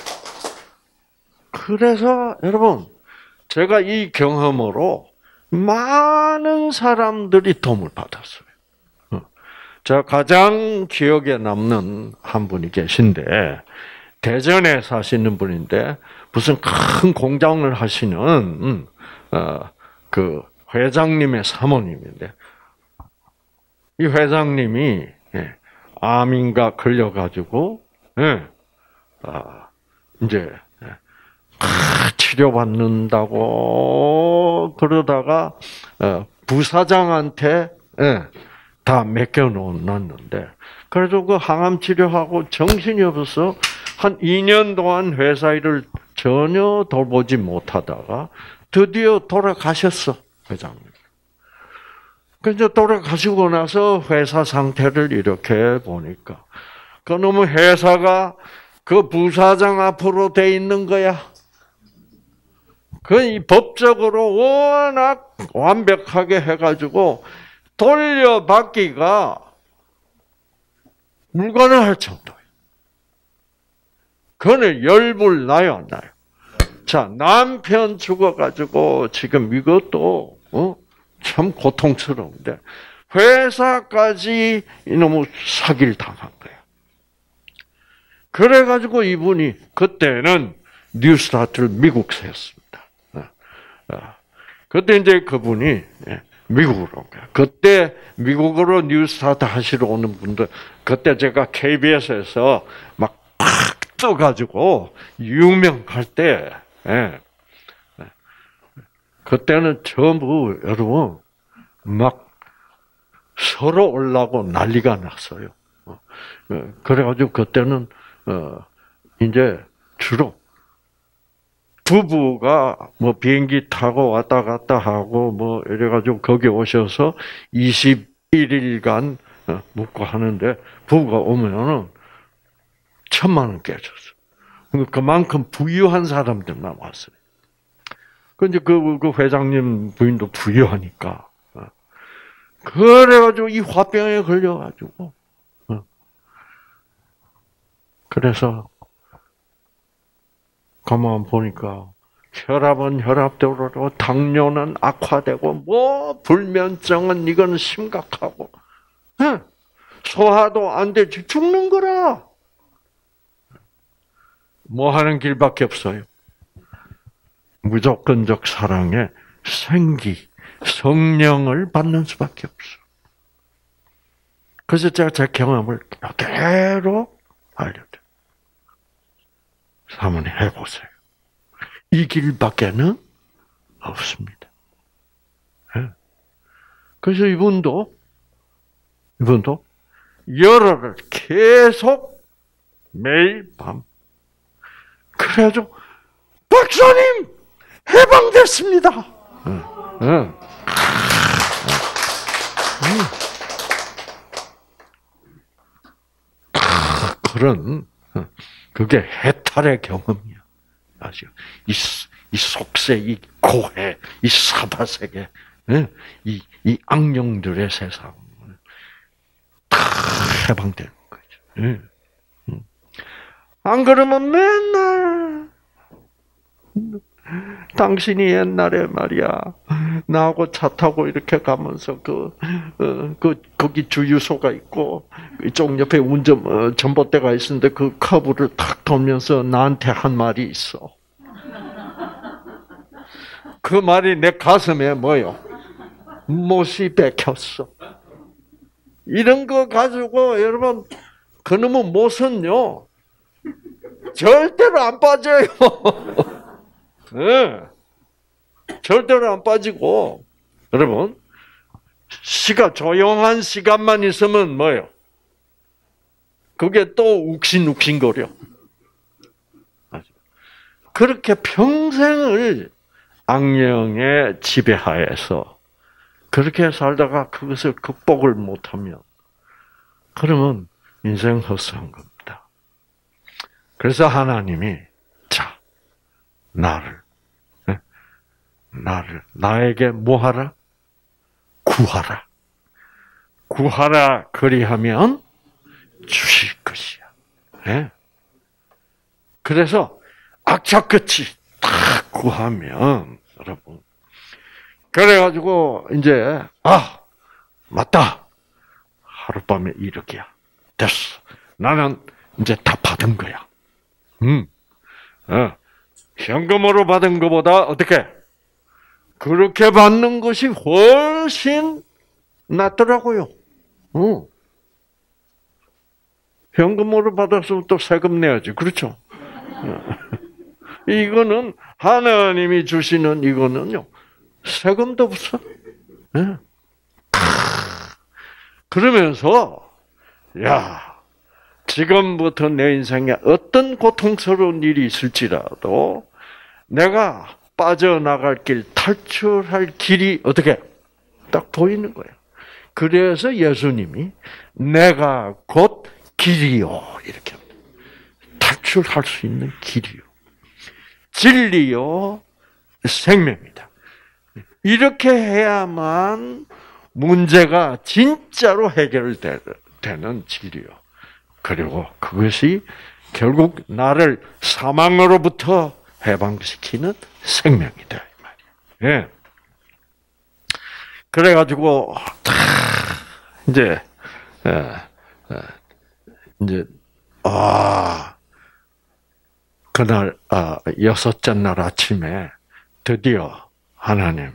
그래서 여러분, 제가 이 경험으로 많은 사람들이 도움을 받았어요. 제가 가장 기억에 남는 한 분이 계신데, 대전에 사시는 분인데 무슨 큰 공장을 하시는 어, 그 회장님의 사모님인데, 이 회장님이 예, 암인가 걸려가지고 예, 아, 이제 예, 치료받는다고 그러다가 어, 부사장한테 예, 다 맡겨놓았는데, 그래서 그 항암 치료하고 정신이 없어서 한 이 년 동안 회사 일을 전혀 돌보지 못하다가 드디어 돌아가셨어, 회장님. 그래서 돌아가시고 나서 회사 상태를 이렇게 보니까 그놈의 회사가 그 부사장 앞으로 돼 있는 거야. 그 법적으로 워낙 완벽하게 해가지고 돌려받기가 불가능할 정도예요. 그거는 열불 나요, 안 나요? 자, 남편 죽어가지고 지금 이것도 어? 참 고통스러운데 회사까지 이놈의 사기를 당한 거예요. 그래가지고 이분이 그때는 뉴스타트를 미국에서 했습니다. 그때 이제 그분이 미국으로 온 거야. 그때 미국으로 뉴스타트 하시러 오는 분들, 그때 제가 케이비에스에서 막 팍 떠가지고 유명할 때, 예. 그때는 전부 여러분 막 서로 올라고 난리가 났어요. 그래가지고 그때는 어 이제 주로 부부가 뭐 비행기 타고 왔다 갔다 하고 뭐 이래가지고 거기 오셔서 이십일 일간 묵고 하는데 부부가 오면은 천만 원 깨졌어. 그만큼 부유한 사람들만 왔어요. 근데 그, 그 회장님 부인도 부유하니까. 그래가지고 이 화병에 걸려가지고. 그래서 가만 보니까 혈압은 혈압대로, 당뇨는 악화되고, 뭐, 불면증은 이거는 심각하고, 소화도 안 되지, 죽는 거라. 뭐 하는 길밖에 없어요. 무조건적 사랑의 생기, 성령을 받는 수밖에 없어. 그래서 제가 제 경험을 그대로 알려드려요. 사모님 해보세요. 이 길밖에는 없습니다. 그래서 이분도, 이분도 열흘을 계속 매일 밤. 그래가지고, 박사님! 해방됐습니다! 응, 응. 그런, 그게 해탈의 경험이야. 아시죠? 이, 이 속세, 이 고해, 이 사바세계, 이, 이 악령들의 세상, 다 해방되는 거죠. 안 그러면 맨날, 당신이 옛날에 말이야, 나하고 차 타고 이렇게 가면서 그, 어, 그, 거기 주유소가 있고, 이쪽 옆에 운전, 어, 전봇대가 있었는데 그 커브를 탁 돌면서 나한테 한 말이 있어. 그 말이 내 가슴에 뭐요? 못이 박혔어. 이런 거 가지고 여러분, 그놈의 못은요, 절대로 안 빠져요. 네. 절대로 안 빠지고, 여러분, 시간, 조용한 시간만 있으면 뭐예요? 그게 또 욱신욱신거려. 그렇게 평생을 악령의 지배하에서 그렇게 살다가 그것을 극복을 못하면, 그러면 인생 헛수한 겁니다. 그래서 하나님이, 자, 나를, 나를, 나에게 뭐 하라? 구하라. 구하라, 그리하면 주실 것이야. 네? 그래서 악착같이 딱 구하면, 여러분. 그래가지고, 이제, 아, 맞다. 하룻밤에 이렇게야. 됐어. 나는 이제 다 받은 거야. 음, 어. 현금으로 받은 것보다 어떻게? 그렇게 받는 것이 훨씬 낫더라고요. 어. 현금으로 받았으면 또 세금 내야지. 그렇죠? 이거는 하나님이 주시는 이거는요. 세금도 없어. 네. 그러면서 야, 지금부터 내 인생에 어떤 고통스러운 일이 있을지라도 내가 빠져나갈 길, 탈출할 길이 어떻게 딱 보이는 거예요. 그래서 예수님이 내가 곧 길이요 이렇게 합니다. 탈출할 수 있는 길이요. 진리요 생명이다. 이렇게 해야만 문제가 진짜로 해결되는 진리요. 그리고 그것이 결국 나를 사망으로부터 해방시키는 생명이다. 이 말이에요. 예. 그래가지고, 이제, 예, 이제, 아, 그날, 아, 여섯째 날 아침에 드디어 하나님,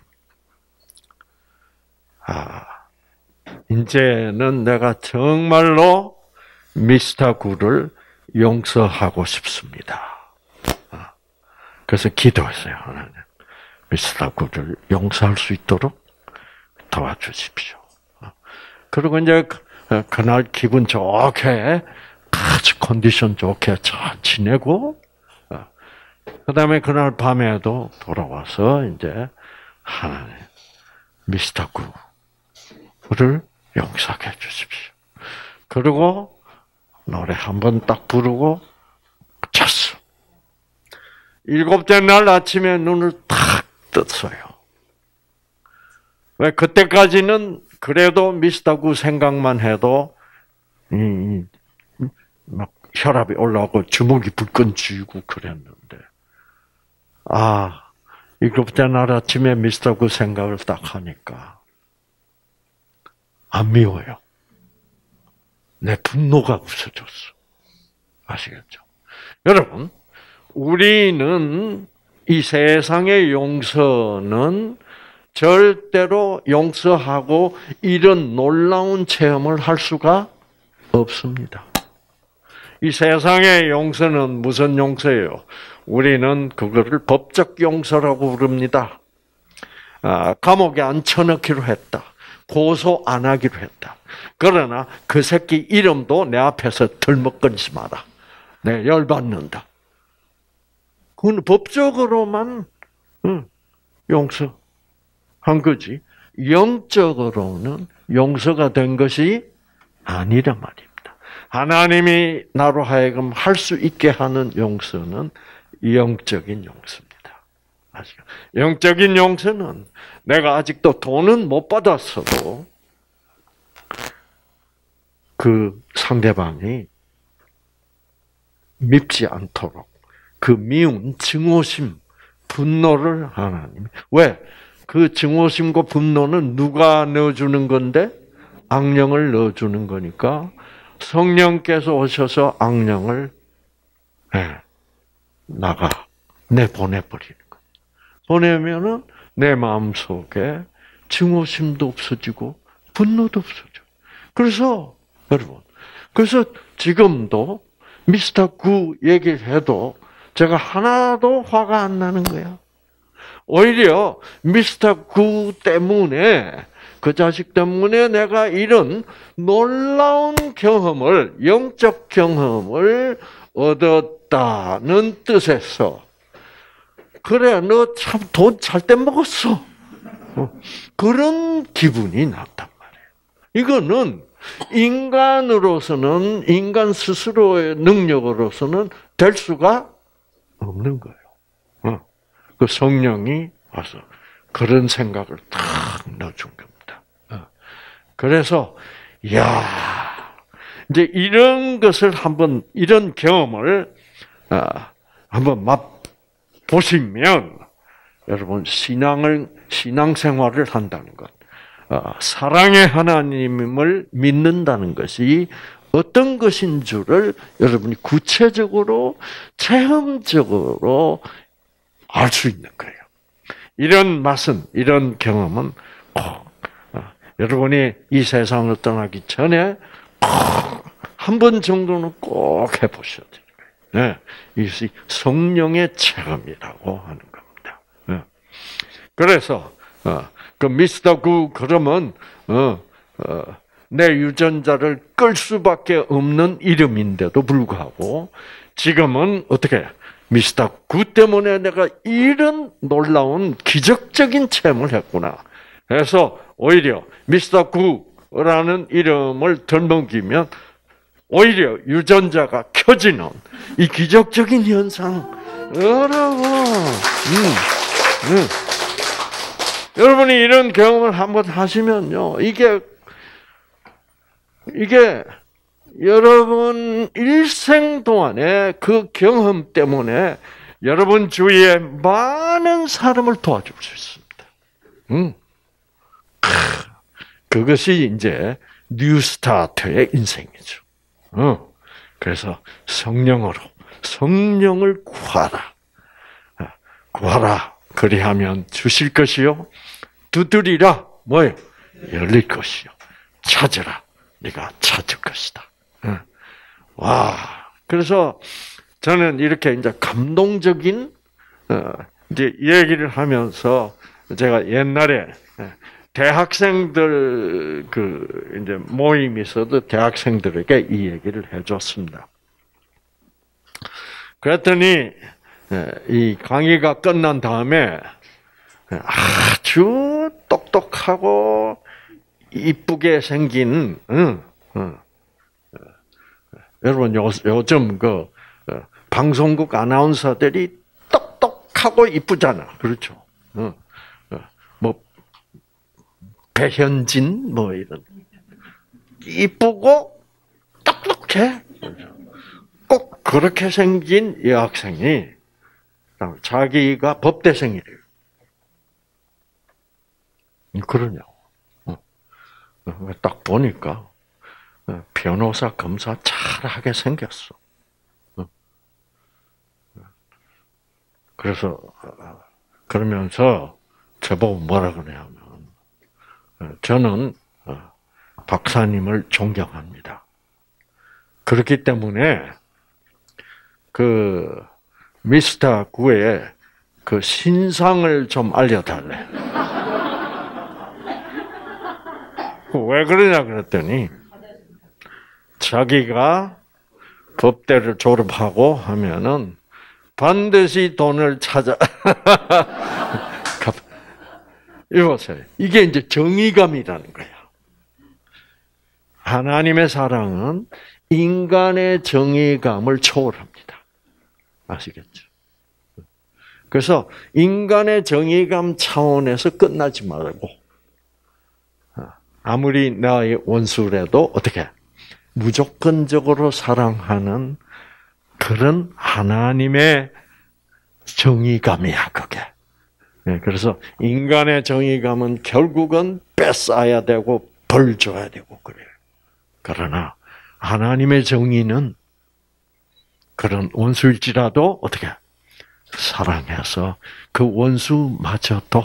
아, 이제는 내가 정말로 미스터 구를 용서하고 싶습니다. 그래서 기도했어요. 하나님, 미스터 구를 용서할 수 있도록 도와주십시오. 그리고 이제 그날 기분 좋게 아주 컨디션 좋게 잘 지내고 그 다음에 그날 밤에도 돌아와서 이제 하나님, 미스터 구를 용서해 주십시오. 그리고 노래 한 번 딱 부르고 잤어. 일곱째 날 아침에 눈을 탁 떴어요. 왜 그때까지는 그래도 미스터 구 생각만 해도 이, 막 혈압이 올라오고 주먹이 불끈 쥐고 그랬는데, 아, 일곱째 날 아침에 미스터 구 생각을 딱 하니까 안 미워요. 내 분노가 없어졌어. 아시겠죠? 여러분, 우리는 이 세상의 용서는 절대로 용서하고 이런 놀라운 체험을 할 수가 없습니다. 이 세상의 용서는 무슨 용서예요? 우리는 그거를 법적 용서라고 부릅니다. 아, 감옥에 앉혀넣기로 했다. 고소 안 하기로 했다. 그러나 그 새끼 이름도 내 앞에서 들먹거리지 마라. 내 열받는다. 그건 법적으로만 응, 용서한 거지. 영적으로는 용서가 된 것이 아니란 말입니다. 하나님이 나로 하여금 할 수 있게 하는 용서는 영적인 용서입니다. 아시죠? 영적인 용서는 내가 아직도 돈은 못 받았어도 그 상대방이 밉지 않도록 그 미운 증오심, 분노를 하나님이, 왜? 그 증오심과 분노는 누가 넣어주는 건데? 악령을 넣어주는 거니까 성령께서 오셔서 악령을 네, 나가 내보내버리는 거예요. 보내면은 내 마음속에 증오심도 없어지고 분노도 없어져. 그래서 여러분, 그래서 지금도 미스터 구 얘기를 해도 제가 하나도 화가 안 나는 거야. 오히려 미스터 구 때문에, 그 자식 때문에 내가 이런 놀라운 경험을, 영적 경험을 얻었다는 뜻에서, 그래, 너 참 돈 잘 때 먹었어. 그런 기분이 났단 말이에요. 이거는 인간으로서는, 인간 스스로의 능력으로서는 될 수가 없는 거예요. 그 성령이 와서 그런 생각을 탁 넣어준 겁니다. 그래서, 야, 이제 이런 것을 한번, 이런 경험을 한번 맛 보시면, 여러분, 신앙을, 신앙생활을 한다는 것, 사랑의 하나님을 믿는다는 것이 어떤 것인 줄을 여러분이 구체적으로, 체험적으로 알 수 있는 거예요. 이런 맛은, 이런 경험은 꼭 여러분이 이 세상을 떠나기 전에 꼭 한 번 정도는 꼭 해보셔야 돼요. 네, 이것이 성령의 체험이라고 하는 겁니다. 네. 그래서 그 미스터 구 그러면 어, 어, 내 유전자를 끌 수밖에 없는 이름인데도 불구하고 지금은 어떻게? 미스터 구 때문에 내가 이런 놀라운 기적적인 체험을 했구나. 그래서 오히려 미스터 구라는 이름을 덜먹이면 오히려 유전자가 켜지는 이 기적적인 현상. 여러분, 음, 음. 여러분이 이런 경험을 한번 하시면요, 이게 이게 여러분 일생 동안에 그 경험 때문에 여러분 주위에 많은 사람을 도와줄 수 있습니다. 음. 그것이 이제 뉴스타트의 인생이죠. 어. 그래서 성령으로, 성령을 구하라. 구하라. 그리하면 주실 것이요. 두드리라. 뭐예요? 열릴 것이요. 찾으라. 네가 찾을 것이다. 와, 그래서 저는 이렇게 이제 감동적인 이제 얘기를 하면서 제가 옛날에 대학생들 그 이제 모임이 있어도 대학생들에게 이 얘기를 해줬습니다. 그랬더니 이 강의가 끝난 다음에 아주 똑똑하고 이쁘게 생긴, 응, 응. 여러분 요, 요즘 그 방송국 아나운서들이 똑똑하고 이쁘잖아, 그렇죠? 응. 뭐 배현진 뭐 이런 이쁘고 똑똑해. 꼭 그렇게 생긴 여학생이 자기가 법대생이래요. 그러냐고. 딱 보니까 변호사, 검사 잘하게 생겼어. 그래서 그러면서 저보고 뭐라 그러냐면 저는 박사님을 존경합니다. 그렇기 때문에 그 미스터 구의 그 신상을 좀 알려달래. 왜 그러냐 그랬더니 자기가 법대를 졸업하고 하면은 반드시 돈을 찾아. 이보세요. 이게 이제 정의감이라는 거야. 하나님의 사랑은 인간의 정의감을 초월합니다. 아시겠죠? 그래서 인간의 정의감 차원에서 끝나지 말고 아무리 나의 원수라도 어떻게 무조건적으로 사랑하는 그런 하나님의 정의감이야, 그게. 그래서 인간의 정의감은 결국은 뺏어야 되고 벌 줘야 되고 그래요. 그러나 하나님의 정의는 그런 원수일지라도 어떻게 사랑해서 그 원수마저도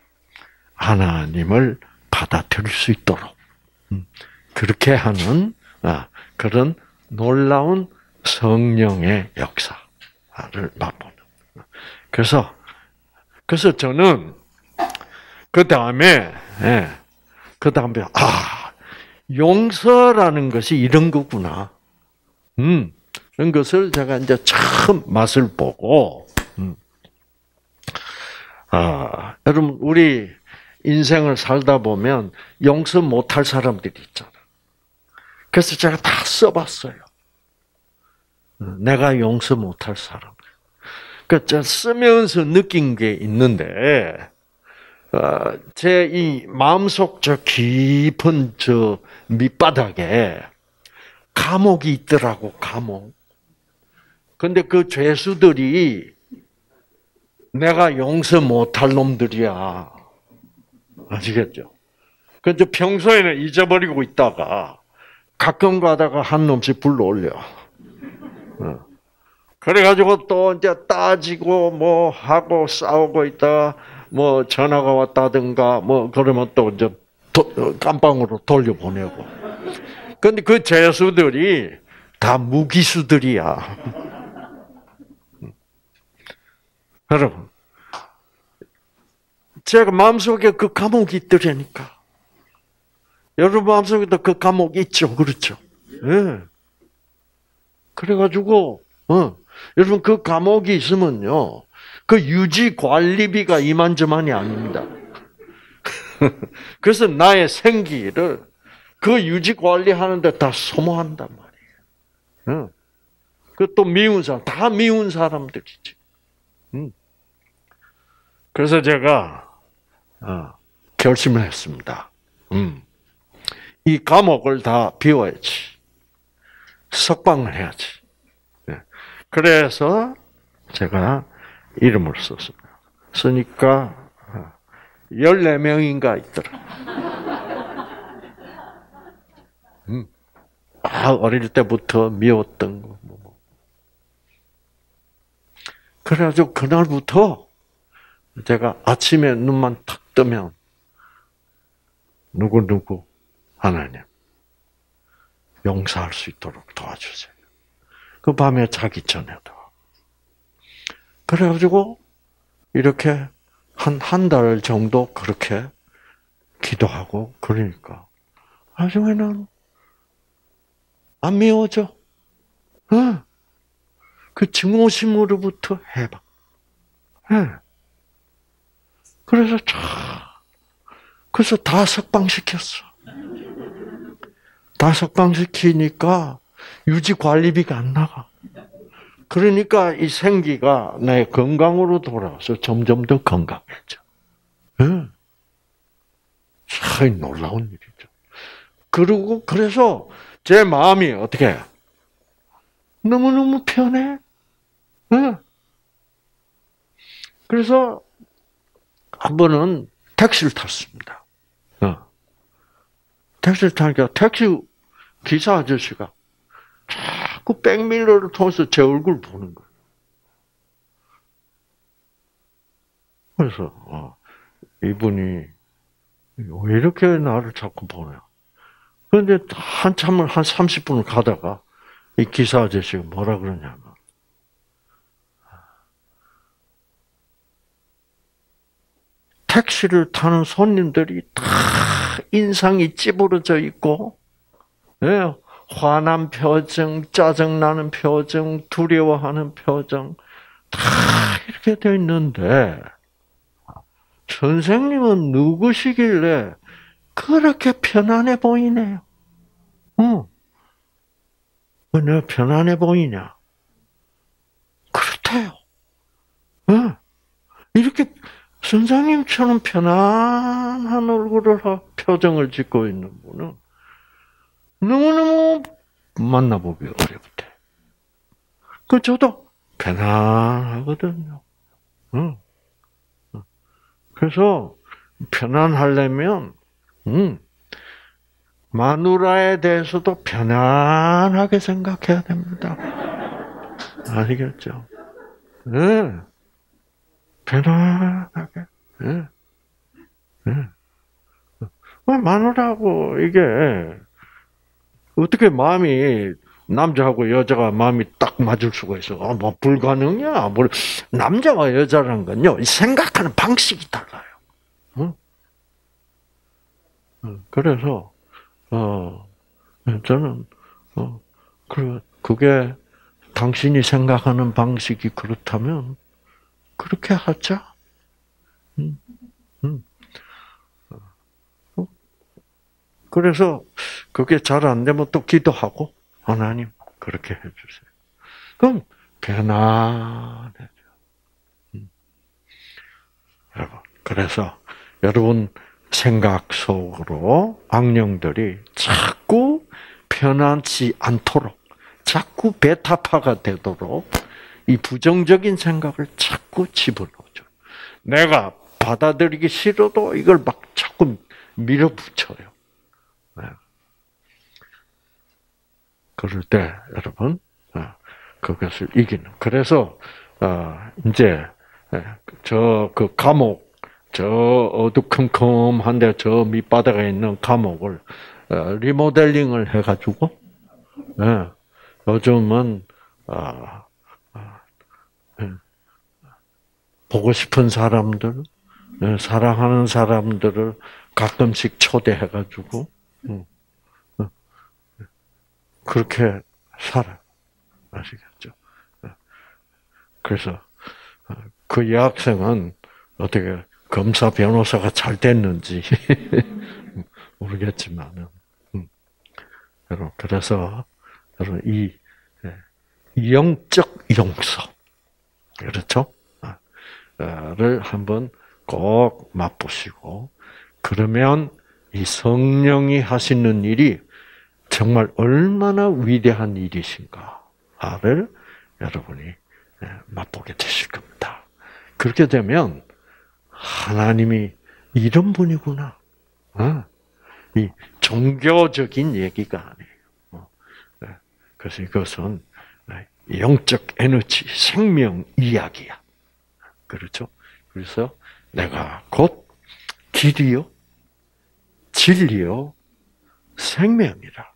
하나님을 받아들일 수 있도록 그렇게 하는 그런 놀라운 성령의 역사를 맛보는. 그래서 그래서 저는 그 다음에 그 다음에 아 용서라는 것이 이런 거구나. 음 그런 것을 제가 이제 처음 맛을 보고 음. 아 여러분 우리 인생을 살다 보면 용서 못할 사람들이 있잖아. 그래서 제가 다 써봤어요. 내가 용서 못할 사람. 그 쓰면서 느낀 게 있는데, 제 이 마음속 저 깊은 저 밑바닥에 감옥이 있더라고, 감옥. 근데 그 죄수들이 내가 용서 못할 놈들이야. 아시겠죠? 그래서 평소에는 잊어버리고 있다가 가끔 가다가 한 놈씩 불러올려. 그래가지고 또 이제 따지고 뭐 하고 싸우고 있다가 뭐 전화가 왔다든가 뭐 그러면 또 이제 깜빵으로 돌려보내고. 근데 그 죄수들이 다 무기수들이야. 여러분, 제가 마음속에 그 감옥이 있더라니까. 여러분 마음속에도 그 감옥이 있죠, 그렇죠? 예. 네. 그래가지고 어. 여러분 그 감옥이 있으면요, 그 유지 관리비가 이만저만이 아닙니다. 그래서 나의 생기를 그 유지 관리하는데 다 소모한단 말이에요. 그 또 미운 사람, 다 미운 사람들이지. 그래서 제가 결심을 했습니다. 이 감옥을 다 비워야지. 석방을 해야지. 그래서 제가 이름을 썼습니다. 쓰니까 열네 명인가 있더라. 음. 아, 어릴 때부터 미웠던 거. 그래가지고 그날부터 제가 아침에 눈만 탁 뜨면 누구누구 하나님 용서할 수 있도록 도와주세요. 그 밤에 자기 전에도. 그래가지고 이렇게 한 한 달 정도 그렇게 기도하고 그러니까 나중에는 안 미워져. 어. 그 증오심으로부터 해방. 네. 그래서 참, 그래서 다 석방시켰어. 다 석방시키니까 유지 관리비가 안 나가. 그러니까 이 생기가 내 건강으로 돌아와서 점점 더 건강해져. 네. 참 놀라운 일이죠. 그리고 그래서 제 마음이 어떻게 너무너무 편해. 네. 그래서 한 번은 택시를 탔습니다. 어. 택시를 타니까 택시 기사 아저씨가 자꾸 백미러를 통해서 제 얼굴 보는 거예요. 그래서 어, 이분이 왜 이렇게 나를 자꾸 보냐. 그런데 한참을 한 삼십 분을 가다가 이 기사 아저씨가 뭐라 그러냐면 택시를 타는 손님들이 다 인상이 찌부러져 있고, 예, 화난 표정, 짜증나는 표정, 두려워하는 표정, 다 이렇게 돼 있는데, 선생님은 누구시길래 그렇게 편안해 보이네요. 어. 왜 내가 편안해 보이냐? 그렇대요. 어. 이렇게 선생님처럼 편안한 얼굴을, 표정을 짓고 있는 분은 너무너무 만나보기 어렵대. 그, 저도 편안하거든요. 응. 그래서, 편안하려면, 음, 마누라에 대해서도 편안하게 생각해야 됩니다. 아시겠죠? 네. 편안하게. 네. 네. 마누라하고 이게 어떻게 마음이 남자하고 여자가 마음이 딱 맞을 수가 있어? 아, 뭐 불가능이야. 뭘 남자와 여자라는 건요 생각하는 방식이 달라요. 응? 그래서 어 저는 어 그 그게 당신이 생각하는 방식이 그렇다면 그렇게 하자. 응, 응. 그래서 그게 잘 안 되면 또 기도하고 하나님 그렇게 해주세요. 그럼 편안해져. 여러분 그래서 여러분 생각 속으로 악령들이 자꾸 편안치 않도록 자꾸 베타파가 되도록 이 부정적인 생각을 자꾸 집어넣어줘. 내가 받아들이기 싫어도 이걸 막 자꾸 밀어붙여요. 네. 그럴 때 여러분 그것을 이기는. 그래서 이제 저 그 감옥, 저 어두컴컴한데 저 밑바닥에 있는 감옥을 리모델링을 해가지고 요즘은 보고 싶은 사람들, 사랑하는 사람들을 가끔씩 초대해가지고 그렇게 살아요. 아시겠죠? 그래서 그 여학생은 어떻게 검사, 변호사가 잘 됐는지 모르겠지만은, 여러분 그래서 여러분 이 영적 용서, 그렇죠? 를 한번 꼭 맛보시고 그러면 이 성령이 하시는 일이 정말 얼마나 위대한 일이신가를 여러분이 맛보게 되실 겁니다. 그렇게 되면 하나님이 이런 분이구나. 이 종교적인 얘기가 아니에요. 그래서 이것은 영적 에너지, 생명 이야기야. 그렇죠? 그래서 내가 곧 길이요, 진리요, 생명이라.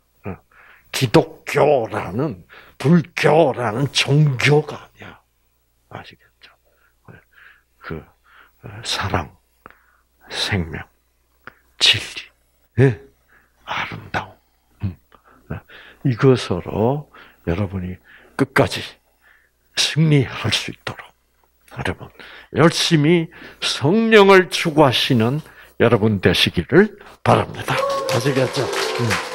기독교라는, 불교라는 종교가 아니야. 아시겠죠? 그, 사랑, 생명, 진리, 네? 아름다움. 이것으로 여러분이 끝까지 승리할 수 있도록 여러분, 열심히 성령을 추구하시는 여러분 되시기를 바랍니다. 아시겠죠? 음.